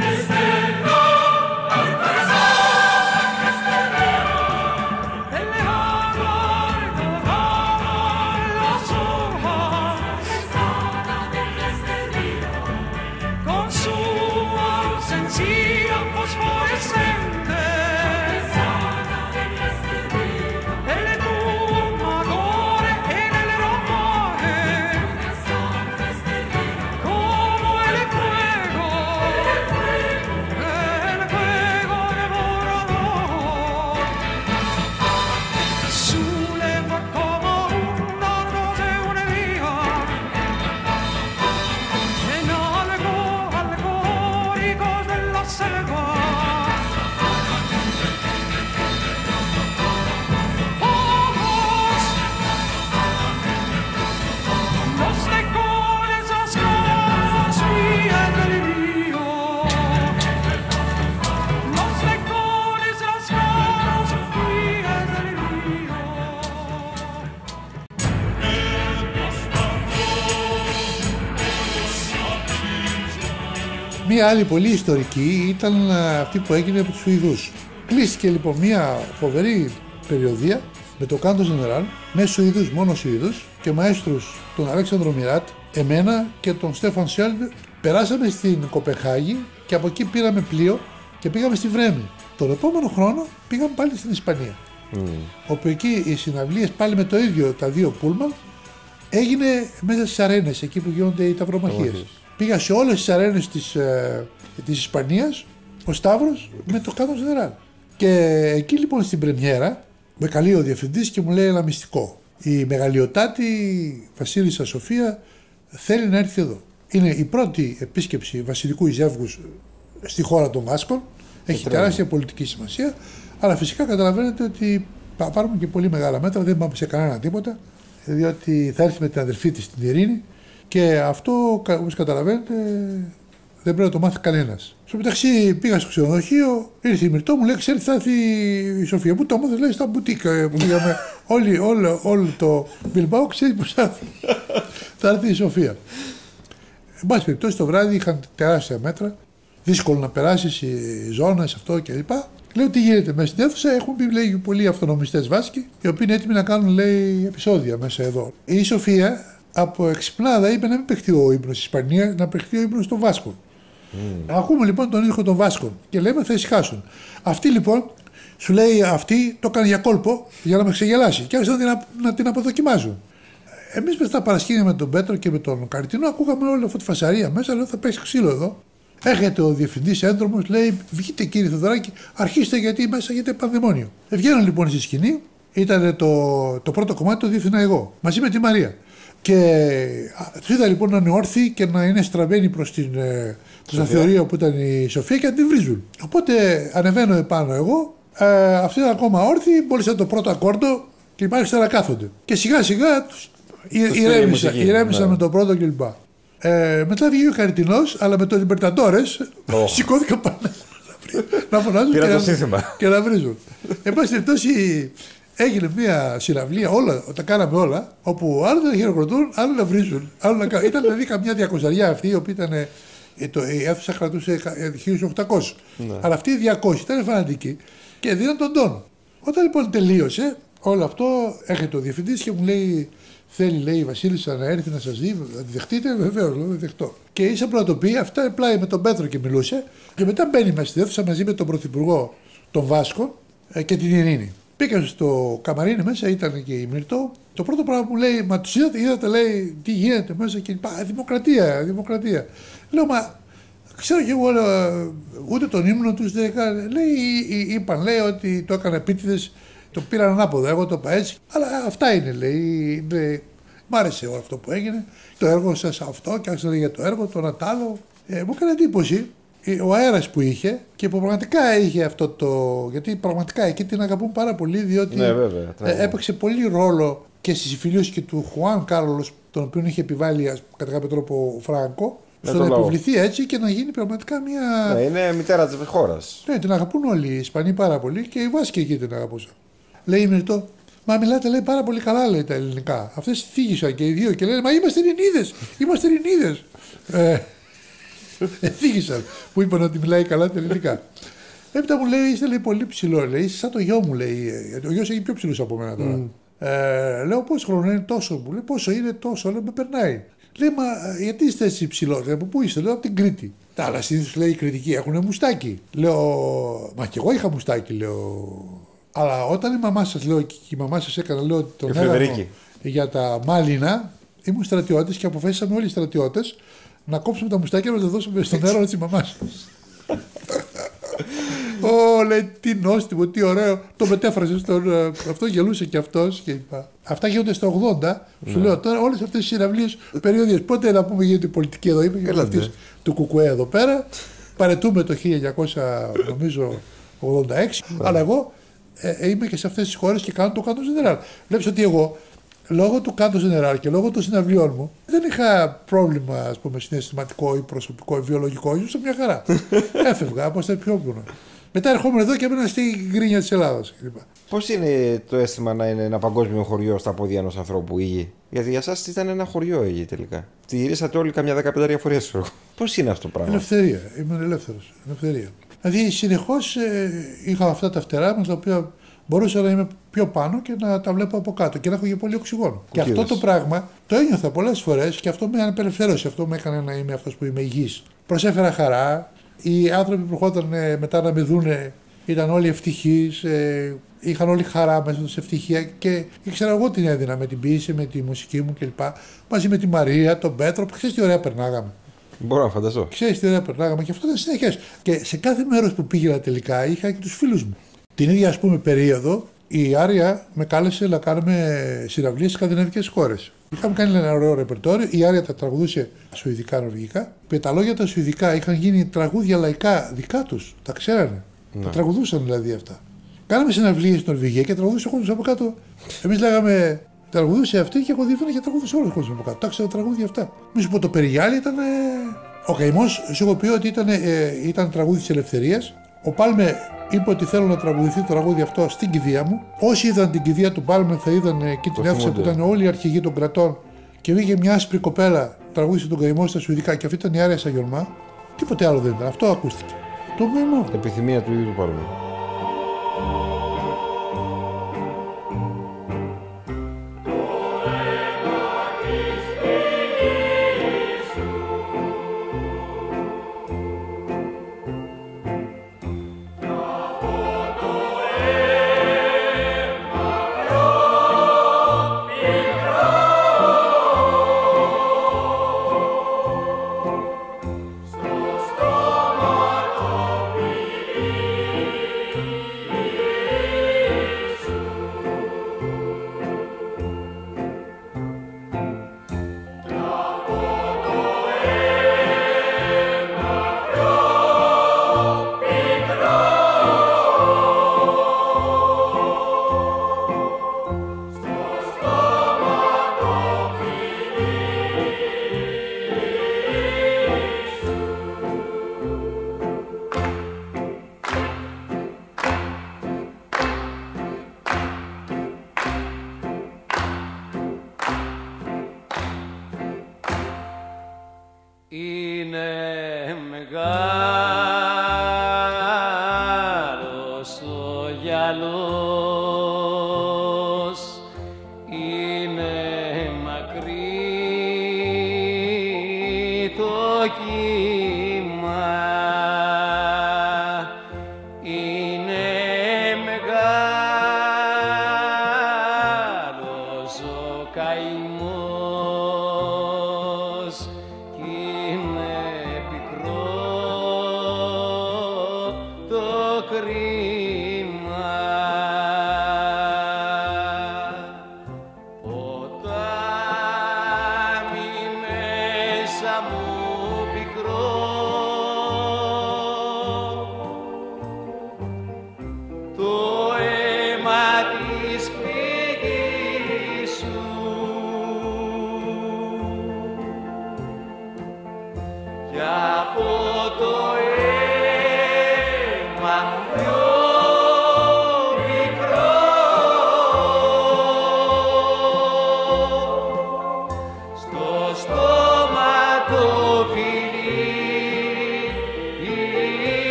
Μία άλλη πολύ ιστορική ήταν αυτή που έγινε από τους Σουηδούς. Κλείστηκε λοιπόν μία φοβερή περιοδία με το Κάντο Ζενεράλ, με Σουηδούς, μόνο Σουηδούς και μαέστρους, τον Αλέξανδρο Μιράτ, εμένα και τον Στέφαν Σέλντ. Περάσαμε στην Κοπεχάγη και από εκεί πήραμε πλοίο και πήγαμε στη Βρέμη. Τον επόμενο χρόνο πήγαμε πάλι στην Ισπανία. Mm. Όπου εκεί οι συναυλίες πάλι με το ίδιο τα δύο πούλμαν έγινε μέσα στις αρένες, εκεί που γίνονται οι ταυρομαχίες. Πήγα σε όλες τις αρένες της, ε, της Ισπανίας, ο Σταύρος με το Κάντος Γενεράλ. Και εκεί λοιπόν στην πρεμιέρα με καλεί ο διευθυντής και μου λέει ένα μυστικό. Η μεγαλειοτάτη Βασίλισσα Σοφία θέλει να έρθει εδώ. Είναι η πρώτη επίσκεψη βασιλικού εισεύγους στη χώρα των Βάσκων. Έχει τεράστια πολιτική σημασία. Αλλά φυσικά καταλαβαίνετε ότι θα πάρουμε και πολύ μεγάλα μέτρα. Δεν πάμε σε κανένα τίποτα. Διότι θα έρθει με την αδερφή της την Ειρήνη. Και αυτό, όπως καταλαβαίνετε, δεν πρέπει να το μάθει κανένας. Στο μεταξύ πήγα στο ξενοδοχείο, ήρθε η Μυρτώ, μου λέει: ξέρει, θα έρθει η Σοφία. Πού το έμαθε, λέει, στα μπουτίκ που πήγαμε. Όλοι, όλο, όλο το Μπιλμπάου ξέρει πως θα έρθει. Θα έρθει η Σοφία. Εν πάση περιπτώσει, το βράδυ είχαν τεράστια μέτρα. Δύσκολο να περάσει οι ζώνες, αυτό κλπ. Λέω: τι γίνεται μέσα στην αίθουσα. Έχουν πει, λέει, πολλοί αυτονομιστές Βάσκοι, οι οποίοι είναι έτοιμοι να κάνουν, λέει, επεισόδια μέσα εδώ. Η Σοφία από εξυπνάδα είπε να μην παιχτεί ο ύπνος στη Ισπανία, να παιχτεί ο ύπνος των Βάσκων. Mm. Ακούμε λοιπόν τον ήχο των Βάσκων και λέμε θα ησυχάσουν. Αυτή λοιπόν σου λέει αυτή το έκανε για κόλπο για να με ξεγελάσει και άρχισαν να, να την αποδοκιμάζουν. Εμείς με τα παρασκήνια με τον Πέτρο και με τον Καριτινό ακούγαμε όλη αυτή τη φασαρία μέσα. Λέω θα πέσει ξύλο εδώ. Έρχεται ο διευθυντής έντρομος, λέει: βγείτε κύριε Θεοδωράκη, αρχίστε γιατί μέσα γίνεται πανδαιμόνιο. Βγαίνω λοιπόν στη σκηνή, ήταν το, το πρώτο κομμάτι το διεύθυνα εγώ μαζί με τη Μαρία. Και του είδα λοιπόν να είναι όρθιοι και να είναι στραμμένοι προς την προς τα θεωρία που ήταν η Σοφία και να την βρίζουν. Οπότε ανεβαίνω επάνω εγώ, ε, αυτοί ήταν ακόμα όρθιοι, μόλις το πρώτο ακόρντο και άρχισαν να κάθονται. Και σιγά σιγά τους ηρέμησαν, ηρέμησαν ναι. με το πρώτο κλπ. Ε, μετά βγήκε ο Καριτινός, αλλά με τον Λιμπερταντόρες oh. σηκώθηκαν πάνω να φωνάζουν και, να, και να βρίζουν. Εν πάση περιπτώσει, έγινε μια συναυλία, όλα, τα κάναμε όλα, όπου άλλοι να χειροκροτούν, άλλοι να βρίζουν. Άλλοι να... Ήταν δηλαδή καμιά διακοσαριά αυτή, η οποία ήταν. Το, η αίθουσα κρατούσε χίλια οκτακόσιους. Ναι. Αλλά αυτοί οι διακόσιοι ήταν φανατικοί και δίναν τον τόνο. Όταν λοιπόν τελείωσε όλο αυτό, έρχεται ο διευθυντής και μου λέει: θέλει, λέει, η Βασίλισσα να έρθει να σας δει, να τη δεχτείτε. Βεβαίως, λέω: δεχτώ. Και ίσα που να το πει, αυτά πλάι με τον Πέτρο και μιλούσε. Και μετά μπαίνει μέσα στη αίθουσα μαζί με τον Πρωθυπουργό των Βάσκων και την Ειρήνη. Πήγα στο καμαρίνι μέσα, ήταν και η Μυρτώ. Το πρώτο πράγμα που λέει: μα τους είδατε, είδατε, λέει, τι γίνεται μέσα και είπα: δημοκρατία, δημοκρατία. Λέω: μα ξέρω και εγώ, ούτε τον ύμνο τους δεν έκανε. Λέει: είπαν, λέει, ότι το έκανε επίτηδες, το πήραν ανάποδα. Εγώ το είπα έτσι. Αλλά αυτά είναι, λέει. Είναι, μ' άρεσε όλο αυτό που έγινε. Το έργο σας αυτό, και άρχισα για το έργο, το ένα τ' άλλο. Ε, μου έκανε εντύπωση ο αέρας που είχε και που πραγματικά είχε αυτό το. Γιατί πραγματικά εκεί την αγαπούν πάρα πολύ, διότι ναι, βέβαια, ε, έπαιξε πολύ ρόλο και στη συμφιλίωση και του Χουάν Κάρλος, τον οποίο είχε επιβάλει κατά κάποιο τρόπο ο Φράγκο, στο να υποβληθεί έτσι και να γίνει πραγματικά μια. Ναι, είναι μητέρα της χώρας. Ναι, την αγαπούν όλοι οι Ισπανοί πάρα πολύ και οι Βάσκοι εκεί την αγαπούσαν. Λέει η Μυρτώ: μα μιλάτε, λέει, πάρα πολύ καλά, λέει, τα ελληνικά. Αυτές θίγησαν και οι δύο και λένε: μα είμαστε Ελληνίδες, είμαστε Ελληνίδες. ε, Εθίγησαν που είπαν ότι μιλάει καλά τα ελληνικά. Έπειτα μου λέει: είστε, λέει, πολύ ψηλό. Λέει: είσαι σαν το γιο μου, λέει. Ο γιος έχει πιο ψηλός από μένα τώρα. Mm. Ε, λέω: πόσο χρόνο είναι, τόσο. Μου λέει: πόσο είναι, τόσο. Λέω: με περνάει. Λέει: μα γιατί είστε έτσι ψηλό, από πού είστε? Λέω: από την Κρήτη. Τα άλλα συνήθως, λέει, οι Κρητικοί έχουν μουστάκι. Λέω: μα κι εγώ είχα μουστάκι, λέω. Αλλά όταν η μαμά σας, λέω, και η μαμά σας έκανε, λέω, τον έρανο για τα μάλινα, ήμουν στρατιώτης και αποφασίσαμε όλοι οι στρατιώτες να κόψουμε τα μουστάκια να τα δώσουμε στον έρωνα της μαμάς. Ω, λέει, τι νόστιμο, τι ωραίο. Το μετέφρασε στον. Αυτό γελούσε κι αυτός και είπα. Αυτά γίνονται στο ογδόντα. Σου λέω τώρα όλες αυτές τις συναυλίες περιοδίες. Πότε να πούμε γίνεται η πολιτική εδώ, είπε, για αυτή του Κουκουέ εδώ πέρα. Παρετούμε το χίλια εννιακόσια ογδόντα έξι. Αλλά εγώ ε, είμαι και σε αυτές τις χώρες και κάνω το Κάντο Ζενεράλ. Βλέπεις ότι εγώ, λόγω του Κάντο Ζενεράλ και λόγω των συναυλιών μου, δεν είχα πρόβλημα, ας πούμε, συναισθηματικό ή προσωπικό ή βιολογικό. Ήμουν μια χαρά. Έφευγα από τα πιο πουνα. Μετά ερχόμουν εδώ και έμενα στη γκρίνια της Ελλάδας. Πώς είναι το αίσθημα να είναι ένα παγκόσμιο χωριό στα πόδια ενός ανθρώπου η γη? Γιατί για εσάς ήταν ένα χωριό η γη τελικά. Τη γυρίσατε όλοι καμιά δεκαπεντάρια φορές. Πώς είναι αυτό το πράγμα? Ελευθερία. Ήμουν ελεύθερος. Ελευθερία. Δηλαδή συνεχώς ε, είχα αυτά τα φτερά με τα οποία μπορούσα να είμαι πιο πάνω και να τα βλέπω από κάτω και να έχω και πολύ οξυγόνο. Και αυτό το πράγμα το ένιωθα πολλές φορές και αυτό με απελευθέρωσε. Αυτό με έκανε να είμαι αυτός που είμαι υγιής. Προσέφερα χαρά, Οι άνθρωποι που ερχόταν ε, μετά να με δούνε ήταν όλοι ευτυχείς, ε, είχαν όλοι χαρά μέσα τους, ευτυχία και ήξερα εγώ την έδινα με την ποίηση, με τη μουσική μου κλπ. Μαζί με τη Μαρία, τον Πέτρο, που ξέρεις τι ωραία περνάγαμε. Μπορώ να φανταστώ. Ξέρεις τι ωραία περνάγαμε και αυτό ήταν συνεχές. Και σε κάθε μέρος που πήγαινα τελικά είχα και τους φίλους μου. Την ίδια ας πούμε περίοδο η Άρια με κάλεσε να κάνουμε συναυλίες στις σκανδιναβικές χώρες. Είχαμε κάνει ένα ωραίο ρεπερτόριο, η Άρια τα τραγουδούσε σουηδικά, νορβηγικά. Με τα λόγια τα σουηδικά είχαν γίνει τραγούδια λαϊκά δικά τους, τα ξέρανε. Ναι. Τα τραγουδούσαν δηλαδή αυτά. Κάναμε συναυλίες στην Νορβηγία και τραγουδούσε ο κόσμος από κάτω. Εμείς λέγαμε τραγουδούσε αυτή και εγώ δίφωνα και τραγουδούσε όλο ο κόσμος από κάτω. Τα ξέρω τραγούδια αυτά. Μη σου πω το Περιγιάλι ήταν. Ε... Ο καημός, σου έχω πει ότι ήταν, ε, ήταν τραγούδι της ελευθερίας. Ο Πάλμε είπε ότι θέλω να τραγουδηθεί το τραγούδι αυτό στην κηδεία μου. Όσοι είδαν την κηδεία του Πάλμε θα είδαν εκεί την αίθουσα που ήταν όλοι οι αρχηγοί των κρατών και βγήκε μια άσπρη κοπέλα, τραγούδισε τον καημό στα σουηδικά και αυτή ήταν η Άρια Σαγιορμά. Τίποτε άλλο δεν ήταν. Αυτό ακούστηκε. Το καημό. Επιθυμία του ίδιου του Πάλμε.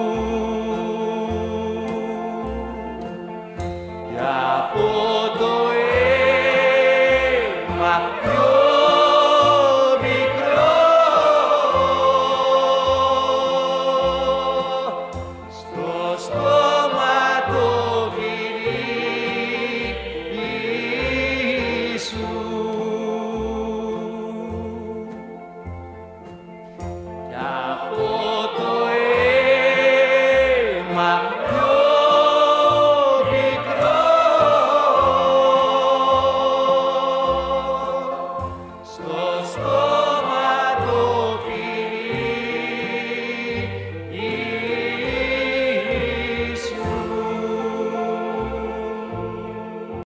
Από το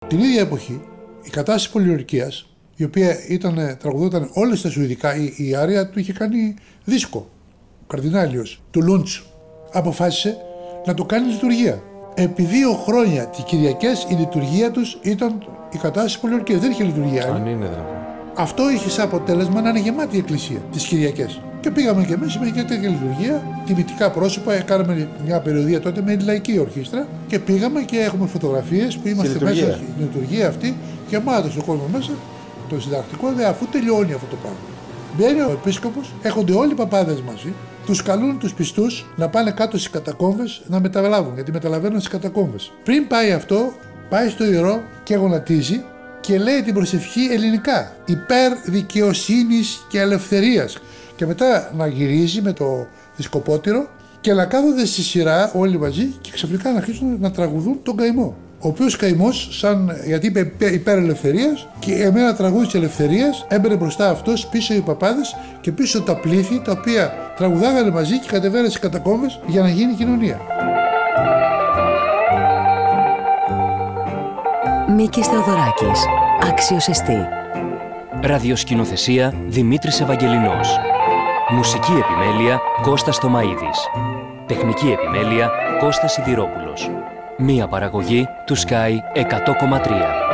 Την ίδια εποχή η κατάσταση πολιορκίας, η οποία ήταν, τραγουδόταν όλες τα σουηδικά, η, η Άρια του είχε κάνει δίσκο. Ο Καρδινάλιος του Λούντς αποφάσισε να το κάνει λειτουργία. Επί δύο χρόνια τις Κυριακές η λειτουργία τους ήταν η κατάσταση πολιορκίας. Δεν είχε λειτουργία. Αν είναι δηλαδή. Αυτό είχε σαν αποτέλεσμα να είναι γεμάτη η εκκλησία τις Κυριακές. Και πήγαμε κι εμείς με μια τέτοια λειτουργία, τιμητικά πρόσωπα, κάναμε μια περιοδία τότε με λαϊκή ορχήστρα και πήγαμε και έχουμε φωτογραφίες που είμαστε μέσα στην λειτουργία αυτή, γεμάτος ο κόσμος μέσα, το συντακτικό, δε, αφού τελειώνει αυτό το πράγμα. Μπαίνει ο επίσκοπος, έχονται όλοι οι παπάδες μαζί, τους καλούν τους πιστούς να πάνε κάτω στις κατακόμβες να μεταλάβουν, γιατί μεταλαβαίνουν στις κατακόμβες. Πριν πάει αυτό, πάει στο ιερό και γονατίζει και λέει την προσευχή ελληνικά, υπέρ δικαιοσύνης και ελευθερίας. Και μετά να γυρίζει με το δισκοπότηρο και να κάθονται στη σειρά όλοι μαζί και ξαφνικά να αρχίσουν να τραγουδούν τον καημό. Ο οποίος καημός, σαν, γιατί είπε υπέρ ελευθερίας, και εμένα τραγούδι της ελευθερίας, έμπαινε μπροστά αυτός, πίσω οι παπάδες και πίσω τα πλήθη τα οποία τραγουδάγανε μαζί και κατεβαίνανε στις κατακόμβες για να γίνει κοινωνία. Μίκης Θεοδωράκης, άξιος εστί. Ραδιοσκηνοθεσία Δημήτρης Ευαγγελινός. Μουσική επιμέλεια Κώστας Τομαΐδης. Τεχνική επιμέλεια Κώστας Σιδηρόπουλος. Μία παραγωγή του Sky εκατό κόμμα τρία.